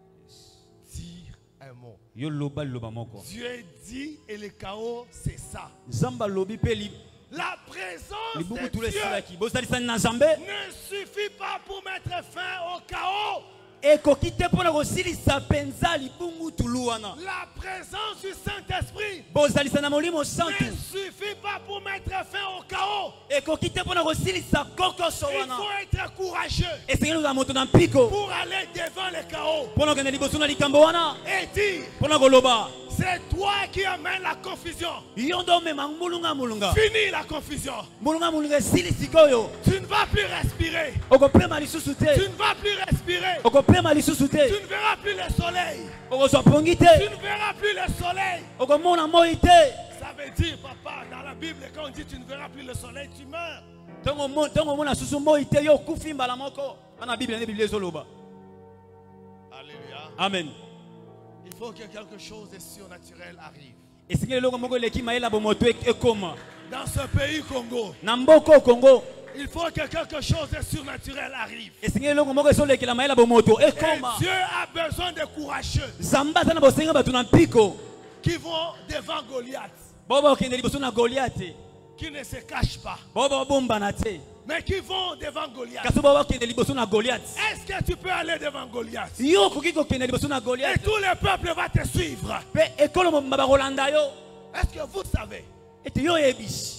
Dire un mot. Yo loba loba moko. Dieu dit et le chaos, c'est ça. Nzamba lobi pe li La présence libuku de tous les Dieu silaki. Bozalisani na nzambe. ne suffit pas pour mettre fin au chaos. Ekoki te mpona kosilisa penza libungu tulu wana. La présence du Saint-Esprit Bozalisa na molimo santu. ne suffit pas pour mettre fin au chaos. Ekoki te mpona kosilisa kokoso Il wana. faut être courageux Esengeli kozala moto na mpiko. pour aller devant le chaos Mpona kokende liboso na likambo wana. et dire, Mpona koloba. c'est toi qui amènes la confusion. Yo ndo omema mbulunga mbulunga. Finis la confusion. Mbulunga mbulunga esili sikoyo. Tu ne vas plus respirer. Okopema lisusu Tu te. ne vas plus respirer. Okopema lisusu Tu te. ne verras plus le soleil. Okozwa pongi Tu te. ne verras plus le soleil. Okomona moi te. Ça veut dire, papa, dans la Bible, quand on dit tu ne verras plus le soleil, tu meurs. Tongo mo tongo mona susu moi te yo kufi mbala moko. Ana Bible ne Bible ezoloba. Alléluia. Amen. Il faut que quelque chose de surnaturel arrive. Esengeli loko moko leki mayela bomoto ekoma. Dans ce pays Congo, Na mboko Congo. il faut que quelque chose de surnaturel arrive. Esengeli loko moko esolekela mayela bomoto Et ekoma. Dieu a besoin de courageux Zamba aza na bosenga bato na mpiko. qui vont devant Goliath, Boba okende liboso na Goliath. qui ne se cachent pas, Boba bombana te. mais qui vont devant Goliath. Kaso boba okende liboso na Goliath. Est-ce que tu peux aller devant Goliath? Yo koki kokende liboso na Et Goliath. tout le peuple va te suivre. Pe ekolo mobimba bakolanda yo. Est-ce que vous savez? Ete yo yebishi.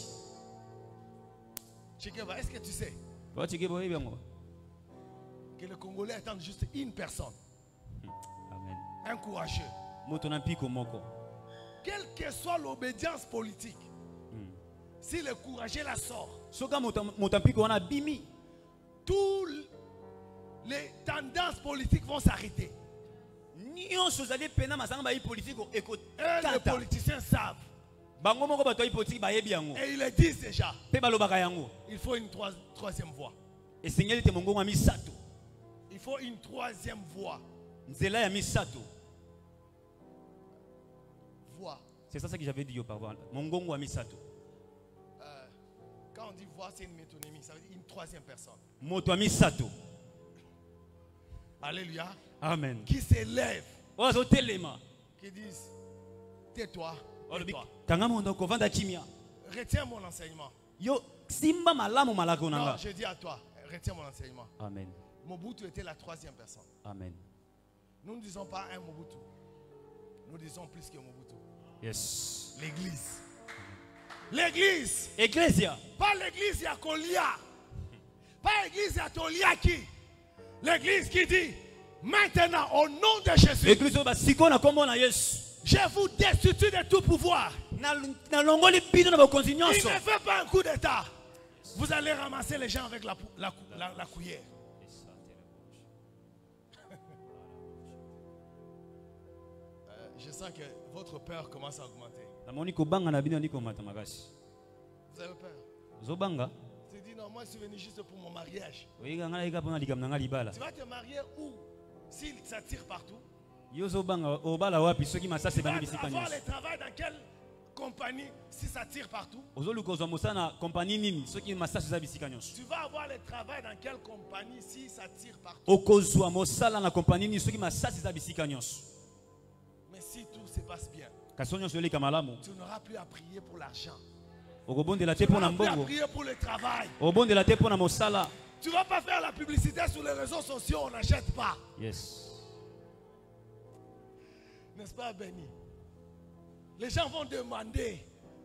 Chikeva, est-ce que tu sais Watiki boyebi yango. que le Congolais attend juste une personne, Amen. un courageux. Moto na mpiko moko. Quelle que soit l'obédience politique, si le courageux la sort, Soka moto moto mpiko wana bimi. toutes les tendances politiques vont s'arrêter. Nyonso zali pena masanga ba politique eko Et les kata. politiciens savent. Bango moko bato politique bayebi yango. Et ils le disent déjà. Pe balobaka yango. Il faut une troi- troisième voie. Esengeli te mongongo ya misato. Il faut une troisième voie. Nzela ya misato. Voie. C'est ça ce que j'avais dit auparavant. Mongongo ya misato. Euh, quand on dit voie, c'est une métonymie. Ça veut dire une troisième personne. Moto ya misato. Alléluia. Amen. Qui s'élève. Ozo telema. Qui disent, tais-toi. Olobi Tais-toi. kanga mondo ko vanda kimia. Retiens mon enseignement. Yo simba malamu malako Non, nanga. je dis à toi, retiens mon enseignement. Amen. Mobutu était la troisième personne. Amen. Nous ne disons pas un Mobutu. Nous disons plus que Mobutu. Yes. L'église. L'église. Ecclesia. Pas l'église à Kolia. Pas l'église à Toliaki. L'église qui dit, maintenant au nom de Jésus, Ecclesia ba siko na kombo na Yesu. je vous destitue de tout pouvoir. Na na longoli bino na bokonzi Il nyonso. ne fait pas un coup d'état. Vous allez ramasser les gens avec la, pou- la, cou- la, la cuillère. Euh, je sens que votre peur commence à augmenter. Na moni ko banga na bino ndiko mata makasi. Vous avez peur? Zobanga. Tu dis non, moi je suis venu juste pour mon mariage. Oyiga ngala ika pona likam nanga libala. Tu vas te marier où? S'il ça tire partout. Yo zobanga obala wapi soki masase Tu vas bani bisika avoir nyonso. le travail dans quelle compagnie si ça tire partout? Ozolukozwa mosana compagnie nini soki masase za bisika nyonso. Tu vas avoir le travail dans quelle compagnie si ça tire partout? Okozwa mosala na compagnie nini soki masase za bisika nyonso. Mais si tout se passe bien, Kaso nyonso eleka malamu. tu n'auras plus à prier pour l'argent. okobondela te Tu mpo na vas apprendre à mbongo, prier pour le travail. okobondela te mpo na mosala. Tu ne vas pas faire la publicité sur les réseaux sociaux, on n'achète pas. Yes. N'est-ce pas, Béni? Les gens vont demander.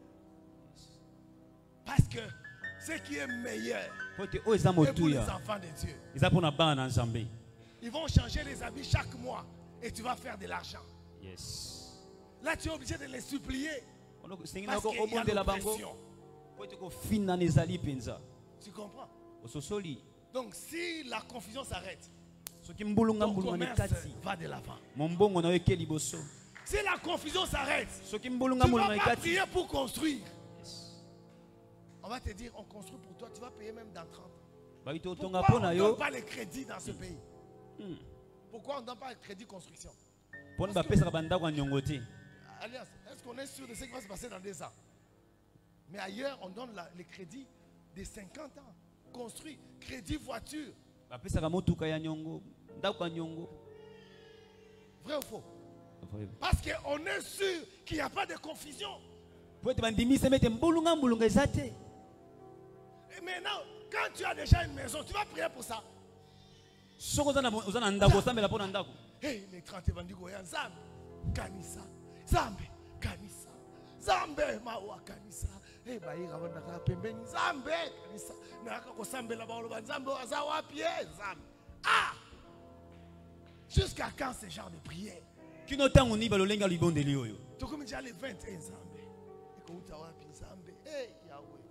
Parce que ce qui est meilleur Po te oyo eza est pour les motuya, enfants de Dieu. eza mpo na bana na Nzambe. Ils vont changer les habits chaque mois et tu vas faire de l'argent. Yes. Là, tu es obligé de les supplier. Osengi Parce nako qu'il y a obondela bango l'oppression. po ete kofina na ezali mpenza. Tu comprends? Ososoli. Donc, si la confusion s'arrête, Soki mbulunga ton mbulunga commerce nekati, va de l'avant. mombongo na yo eke liboso. Si la confusion s'arrête, Soki tu mbulunga ne mbulunga vas pas nekati. prier pour construire. On va te dire, on construit pour toi, tu vas payer même dans trente ans. Baito otonga Pourquoi mpo on na ne yo. donne pas les crédits dans ce pays? Hmm. Pourquoi on ne donne pas le crédit construction? Pona bapesaka bandako ya nyongo te. Alliance, est-ce qu'on est sûr de ce qui va se passer dans deux ans? Mais ailleurs, on donne la- les crédits de cinquante ans. Construit, crédit voiture. Bapesaka motuka ya nyongo, ndako ya nyongo. Vrai ou faux? Parce qu'on est sûr qu'il n'y a pas de confusion. Po ete bandimisa mete mbulunga mbulunga eza te. Et maintenant, quand tu as déjà une maison, tu vas prier pour ça. Soko oza na oza na ndako osambela mpo na ndako. Hey, les trente bandiko ya Zambe, Kanisa, Zambe, Kanisa, Zambe, Mawa, Kanisa. Hey, baïra bandaka pembeni, Zambe, Kanisa. Naka ko sambela ba oloba Zambe aza wapi Zambe. Ah! Jusqu'à quand ce genre de prière? Kino ntango ni balolenga libondeli oyo. Tu comme déjà les vingt et un Zambe. Et ko uta wapi Zambe? Hey, Yahweh.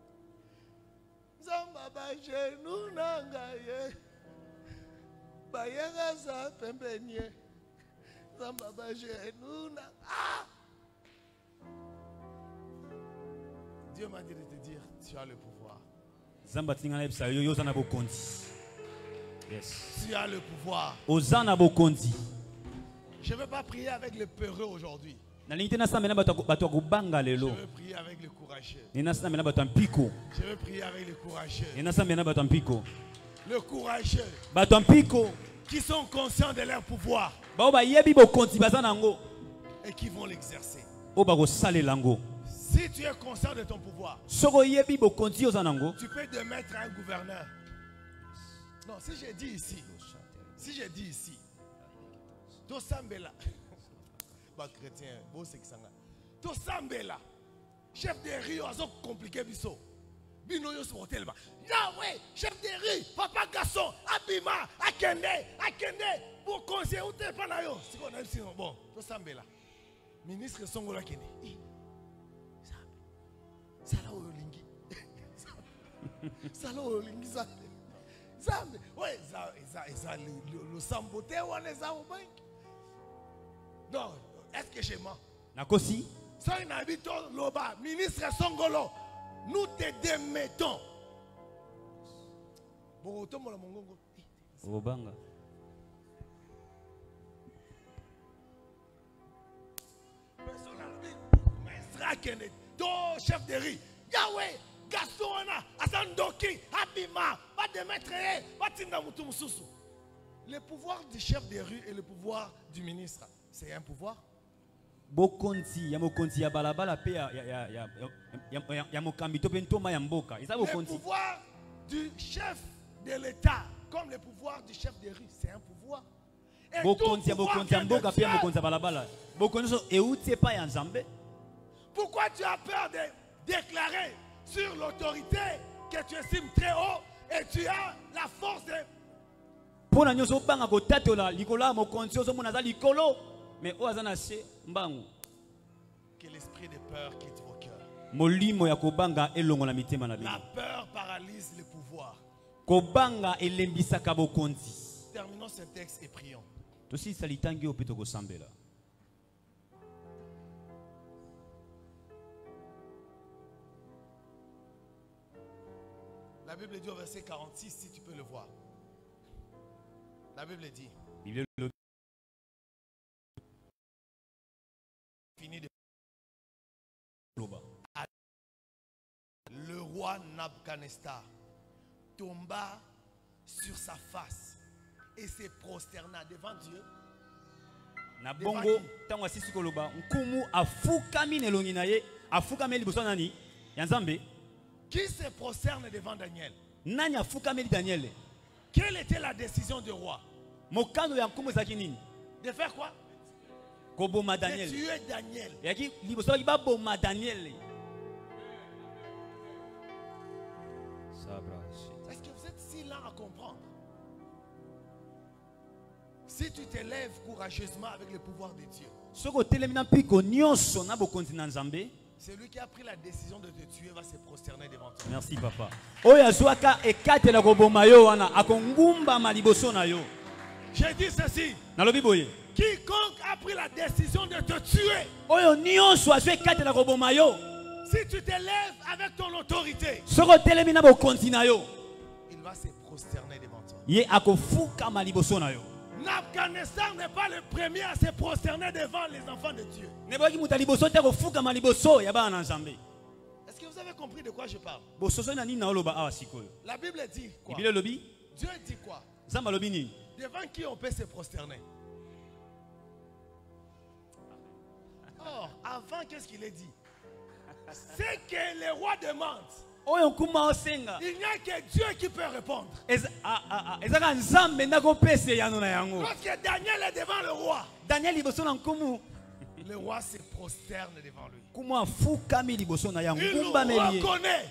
Zamba ba genou nanga ye. Bayanga za pembeni. Zamba ba genou na. Ah! Dieu m'a dit de te dire, tu as le pouvoir. Zamba tinga na ebisa yo yo oza na bokonzi. Yes. Tu as le pouvoir. Oza na bokonzi. Je ne vais pas prier avec les peureux aujourd'hui. Nalingi te nasambela bato bato ya kobanga Je lelo. veux prier avec les courageux. Ni nasambela bato ya mpiko. Je veux prier avec les courageux. Ni nasambela bato ya mpiko. Les courageux Bato ya mpiko. qui sont conscients de leur pouvoir Bao bayebi bokonzi baza nango. et qui vont l'exercer. O bakosalela yango. Si tu es conscient de ton pouvoir, Soko yebi bokonzi oza nango. tu peux te mettre un gouverneur. Non, si j'ai dit ici, si j'ai dit ici, Tosambela, bah chrétien, beau c'est que ça. Tosambela, chef de riz, ils ont compliqué biso. Bino yo sur hôtel ba. Yahweh, chef de riz, papa garçon, Abima, Akende, Akende, pour conseiller ou t'es pas là yo. Si on a ici bon, Tosambela. Ministre Songola Kende. Sala olingi. Sala olingi ça. Zambe, ouais, ça, ça, ça, le, le samboté ou les zambank. Non, est-ce que chez moi? Nakosi. Ça, il habite Loba, ministre Songolo, nous te démettons. Bon, autant mon mongongo. Obanga. Personne n'a chef de riz. Yahweh, Gaston, Asandoki, Abima, va démettre, va tinda mutu mususu. Le pouvoir du chef de rue et le pouvoir du ministre, c'est un pouvoir. Bokonzi ya mokonzi ya balabala pe ya ya ya ya ya ya ya mokambi to pe ntoma ya mboka. Eza Le bokonzi. pouvoir du chef de l'État, comme le pouvoir du chef de rue, c'est un pouvoir. Et Bokonzi ya tout pouvoir bokonzi ya vient de mboka pe ya Dieu. mokonzi ya balabala. Bokonzi so euti pa ya Nzambe. Pourquoi tu as peur de déclarer sur l'autorité que tu estimes très haut et tu as la force de... Pona nyoso banga ko tatola likolo ya mokonzi ozo mona za likolo. Mais o azana se mbangu. Que l'esprit de peur quitte vos cœurs. Molimo ya kobanga elongo na mitema na bino. La peur paralyse le pouvoir. Kobanga elembisaka bokonzi. Terminons ce texte et prions. Tosi salitangi opito ko sambela. La Bible dit au verset quarante-six, si tu peux le voir. La Bible dit, Bible le fini de... loba. Le roi Nabuchodonosor tomba sur sa face et se prosterna devant Dieu. Na bongo tango asisi koloba nkumu afukami nelongi na ye afukami liboso nani ya Nzambe. Qui se prosterne devant Daniel? Nani afukameli Daniel? Quelle était la décision du roi? Mokano ya nkumu ezalaki nini? De faire quoi? Koboma De Daniel. tuer Daniel. Yaki liboso baki baboma Daniel. Est-ce que vous êtes si lent à comprendre? Si tu t'élèves courageusement avec le pouvoir de Dieu, celui qui a pris la décision de te tuer va se prosterner devant toi. Merci papa. Oya zwaka ekatela koboma yo wana akongumba maliboso na yo. J'ai dit ceci. Nalobi boye. Quiconque a pris la décision de te tuer, Oyo nyonso azwe ekatela koboma yo. si tu t'élèves avec ton autorité, Soko telemi na bokonzi na yo. il va se prosterner devant toi. Ye akofuka maliboso na yo. N'Afghanistan n'est pas le premier à se prosterner devant les enfants de Dieu. Nebaki muta liboso te kofuka maliboso ya bana na Nzambe. Est-ce que vous avez compris de quoi je parle? Bososo na nini na oloba awa sikoyo. La Bible dit quoi? Biblia lobi? Dieu dit quoi? Nzambe lobi nini? Devant qui on peut se prosterner? Or, avant, qu'est-ce qu'il a dit? C'est que le roi demande. Oyo nkuma osenga. Il n'y a que Dieu qui peut répondre. Eza a a ezaka Nzambe ndako pese yano na yango. Lorsque Daniel est devant le roi, Daniel liboso na nkumu. le roi se prosterne devant lui. Kuma fukami liboso na yango. Il Kumba melie. reconnaît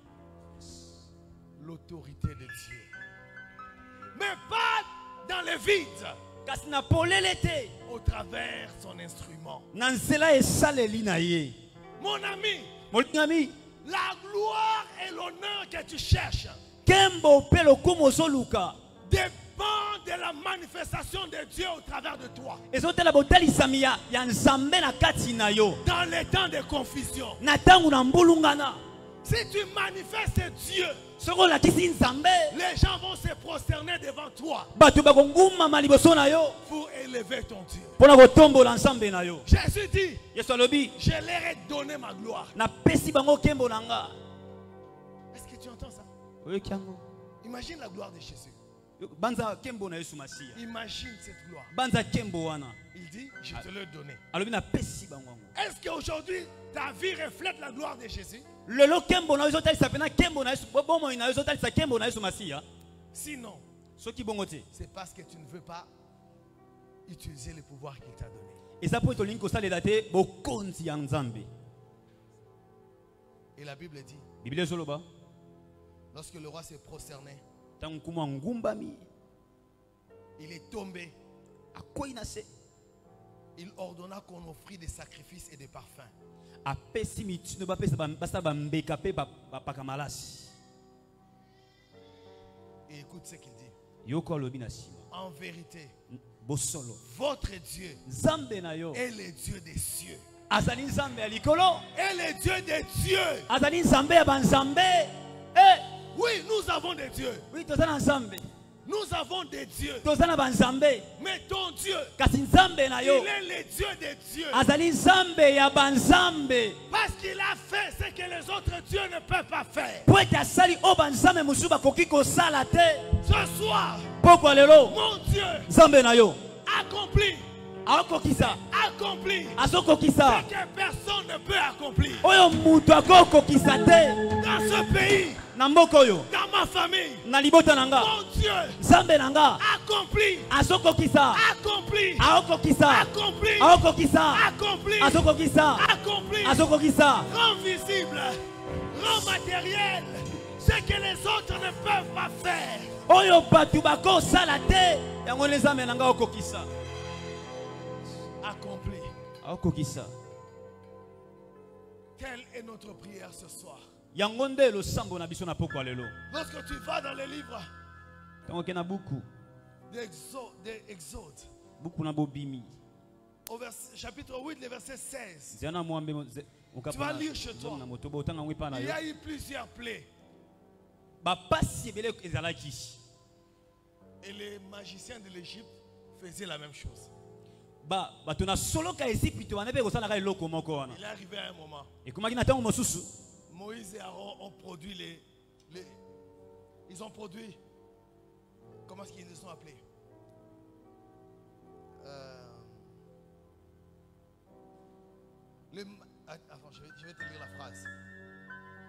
l'autorité de Dieu. Mais pas dans le vide. Kasi na polele te. Au travers son instrument. Na nzela esaleli na ye. Mon ami, Molingami. la gloire et l'honneur que tu cherches Kembo pe lokumu ozoluka. dépend de la manifestation de Dieu au travers de toi. Ezotela botalisami ya ya Nzambe na kati na yo. Dans les temps de confusion. Na tangu na mbulungana. Si tu manifestes Dieu, Soko lakisi Nzambe. les gens vont se prosterner devant toi Bato bakonguma maliboso na yo. pour élever ton Dieu. Pona kotombola Nzambe na yo. Jésus dit, Yesu alobi. je leur ai donné ma gloire. Na pesi bango kembo nanga. Est-ce que tu entends ça? Oyo kiango. Imagine la gloire de Jésus. Banza kembo na Yesu Masia. Imagine cette gloire. Banza kembo wana. Il dit, je te l'ai donné. Alobi na pesi bango. Est-ce qu'aujourd'hui, ta vie reflète la gloire de Jésus? Lelo kembo na ezotalisa pena kembo na Yesu bomo ina ezotalisa kembo na Yesu Masia. Sinon, Soki bongo te. c'est parce que tu ne veux pas utiliser le pouvoir qu'il t'a donné. Eza po tolingi kosalela te bokonzi ya Nzambe. Et la Bible dit, Biblia ezoloba. lorsque le roi s'est prosterné, Tangu kuma ngumbami. il est tombé. Akoyi na se. Il ordonna qu'on offrit des sacrifices et des parfums. Apesi mitino bapesa basa bambeka pe bapakamalasi. Et écoute ce qu'il dit. Yoko alobi na sima. En vérité, Bosolo. votre Dieu Nzambe na yo. est le Dieu des cieux. Azali Nzambe ya likolo. Et le Dieu des dieux. Azali Nzambe ya banzambe. Eh, Oui, nous avons des dieux. oui tozana Nzambe. Nous avons des dieux. Tozana banzambe. Mais ton Dieu, Kasi Nzambe na il yo. est le Dieu des dieux. Azali Nzambe ya banzambe. Parce qu'il a fait ce que les autres dieux ne peuvent pas faire. Po ete asali o banzambe mosusu bakoki kosala te. Ce soir, Pokwa lelo. mon Dieu Nzambe na yo. accomplit, Akokisa. accomplit Azokokisa. ce que personne ne peut accomplir. Oyo mutu akokokisa te. Dans ce pays, Na mboka oyo. dans ma famille, Na libota nanga. mon Dieu Nzambe nanga. accomplit, Azokokisa. accomplit, Aokokisa. accomplit, Aokokisa. accomplit, Azokokisa. accomplit, Azokokisa. rend visible, rend matériel, ce que les autres ne peuvent pas faire. Oyo batu bakosala te. Yango Nzambe nanga okokisa. Accompli. Aokokisa. Quelle est notre prière ce soir? Yango nde losambo na biso na pokwa lelo. Lorsque tu vas dans les livres Tango ke na buku. d'Exode, Buku na bobimi. au vers- chapitre huit, le verset seize, Ziana mwambe mo- ze- tu vas lire chez toi. na moto botanga ngwipa na Il y yo. a eu plusieurs plaies. Ba pasi ebele ezalaki. Et les magiciens de l'Égypte faisaient la même chose. Ba bato na soloka Ezipito wana pe kosala ka eloko moko wana. Il est arrivé à un moment, Ekomaki na tango mosusu. Moïse et Aaron ont produit les, les- ils ont produit, comment est-ce qu'ils les ont appelés? Euh, le, attends, je vais, je vais te lire la phrase.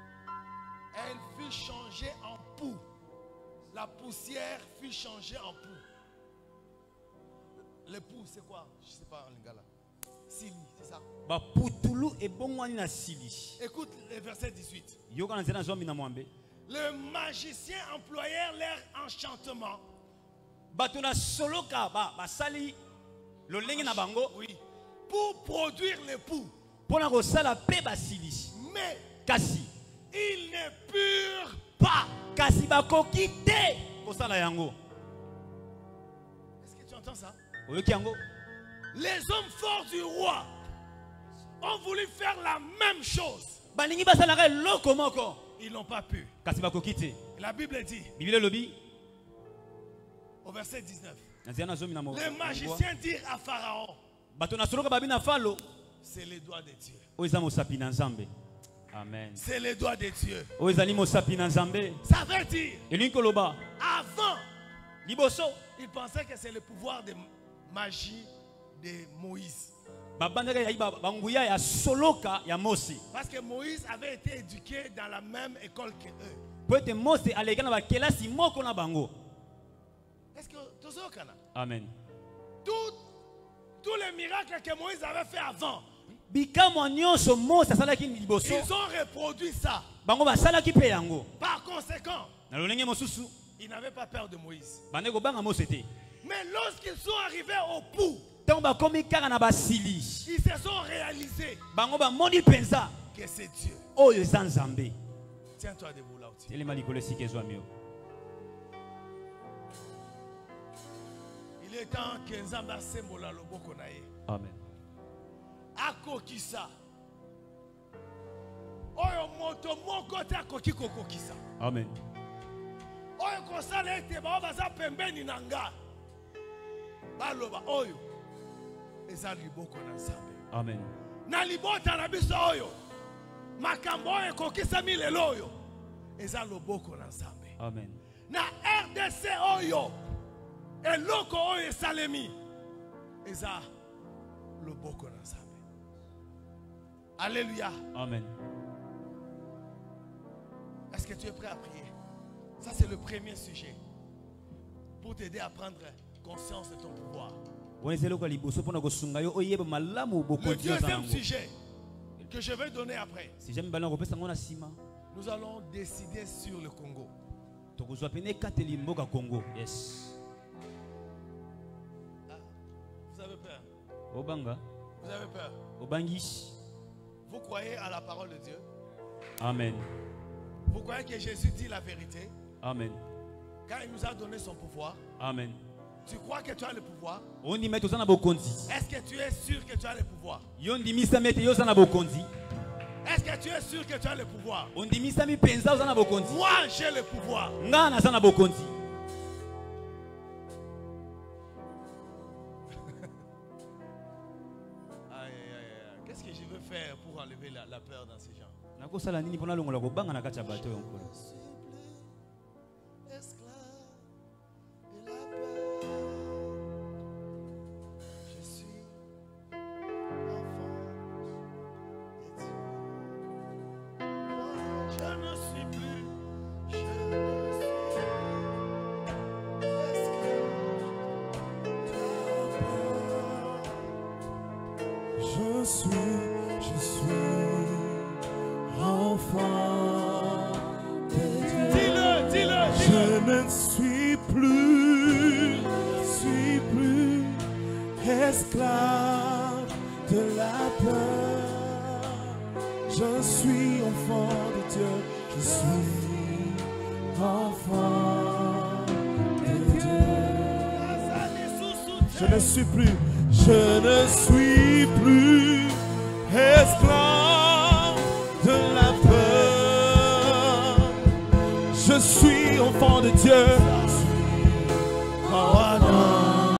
Elle fut changée en poux. La poussière fut changée en poux. Le poux, c'est quoi? Je ne sais pas en lingala. Sili, c'est ça. Écoute le verset dix-huit. Le magicien employèrent leur enchantement. Oui. Pour produire le poux. Mais ils ne purent pas. Est-ce que tu entends ça? Les hommes forts du roi ont voulu faire la même chose. Ils n'ont pas pu. La Bible dit au verset dix-neuf. Les magiciens dirent à Pharaon, c'est les doigts de Dieu. Amen. C'est les doigts de Dieu. Ça veut dire, avant, ils pensaient que c'est le pouvoir de magie de Moïse. Parce que Moïse avait été éduqué dans la même école que eux. Est-ce que tu sais? Amen. Tous les miracles que Moïse avait fait avant, ils ont reproduit ça. Par conséquent, ils n'avaient pas peur de Moïse. Mais lorsqu'ils sont arrivés au bout, ils se sont réalisés que c'est Dieu. Tiens-toi debout là aussi. Il est temps que Nzamba sembola loboko na ye. Amen. Akokisa. Oyo moto moko te akoki kokokisa. Amen. Oyo kosala ete ba baza pembeni na nga. Baloba oyo eza liboko na Nzambe. Amen. Na libota na biso oyo makambo oyo kokisa milelo oyo eza loboko na Nzambe. Amen. Na R D C oyo eloko oyo esalemi eza loboko na Nzambe. Alléluia. Amen. Est-ce que tu es prêt à prier? Ça c'est le premier sujet pour t'aider à prendre conscience de ton pouvoir. Le deuxième sujet que je vais donner après, nous allons décider sur le Congo. Yes. Ah, vous avez peur? Obanga. Vous avez peur? Obangis. Vous croyez à la parole de Dieu? Amen. Vous croyez que Jésus dit la vérité? Amen. Quand il nous a donné son pouvoir. Amen. Tu crois que tu as le pouvoir? Est-ce que tu es sûr que tu as le pouvoir? Est-ce que tu es sûr que tu as le pouvoir? Moi j'ai le pouvoir. Qu'est-ce que je veux faire pour enlever la, la peur dans ces gens? Je suis, je suis enfant de Dieu. Dis-le, dis-le, dis-le. Je ne suis plus, suis plus esclave de la peur. Je suis enfant de Dieu. Je suis enfant de Dieu. Je ne suis plus. Je ne suis plus esclave de la peur. Je suis enfant de Dieu.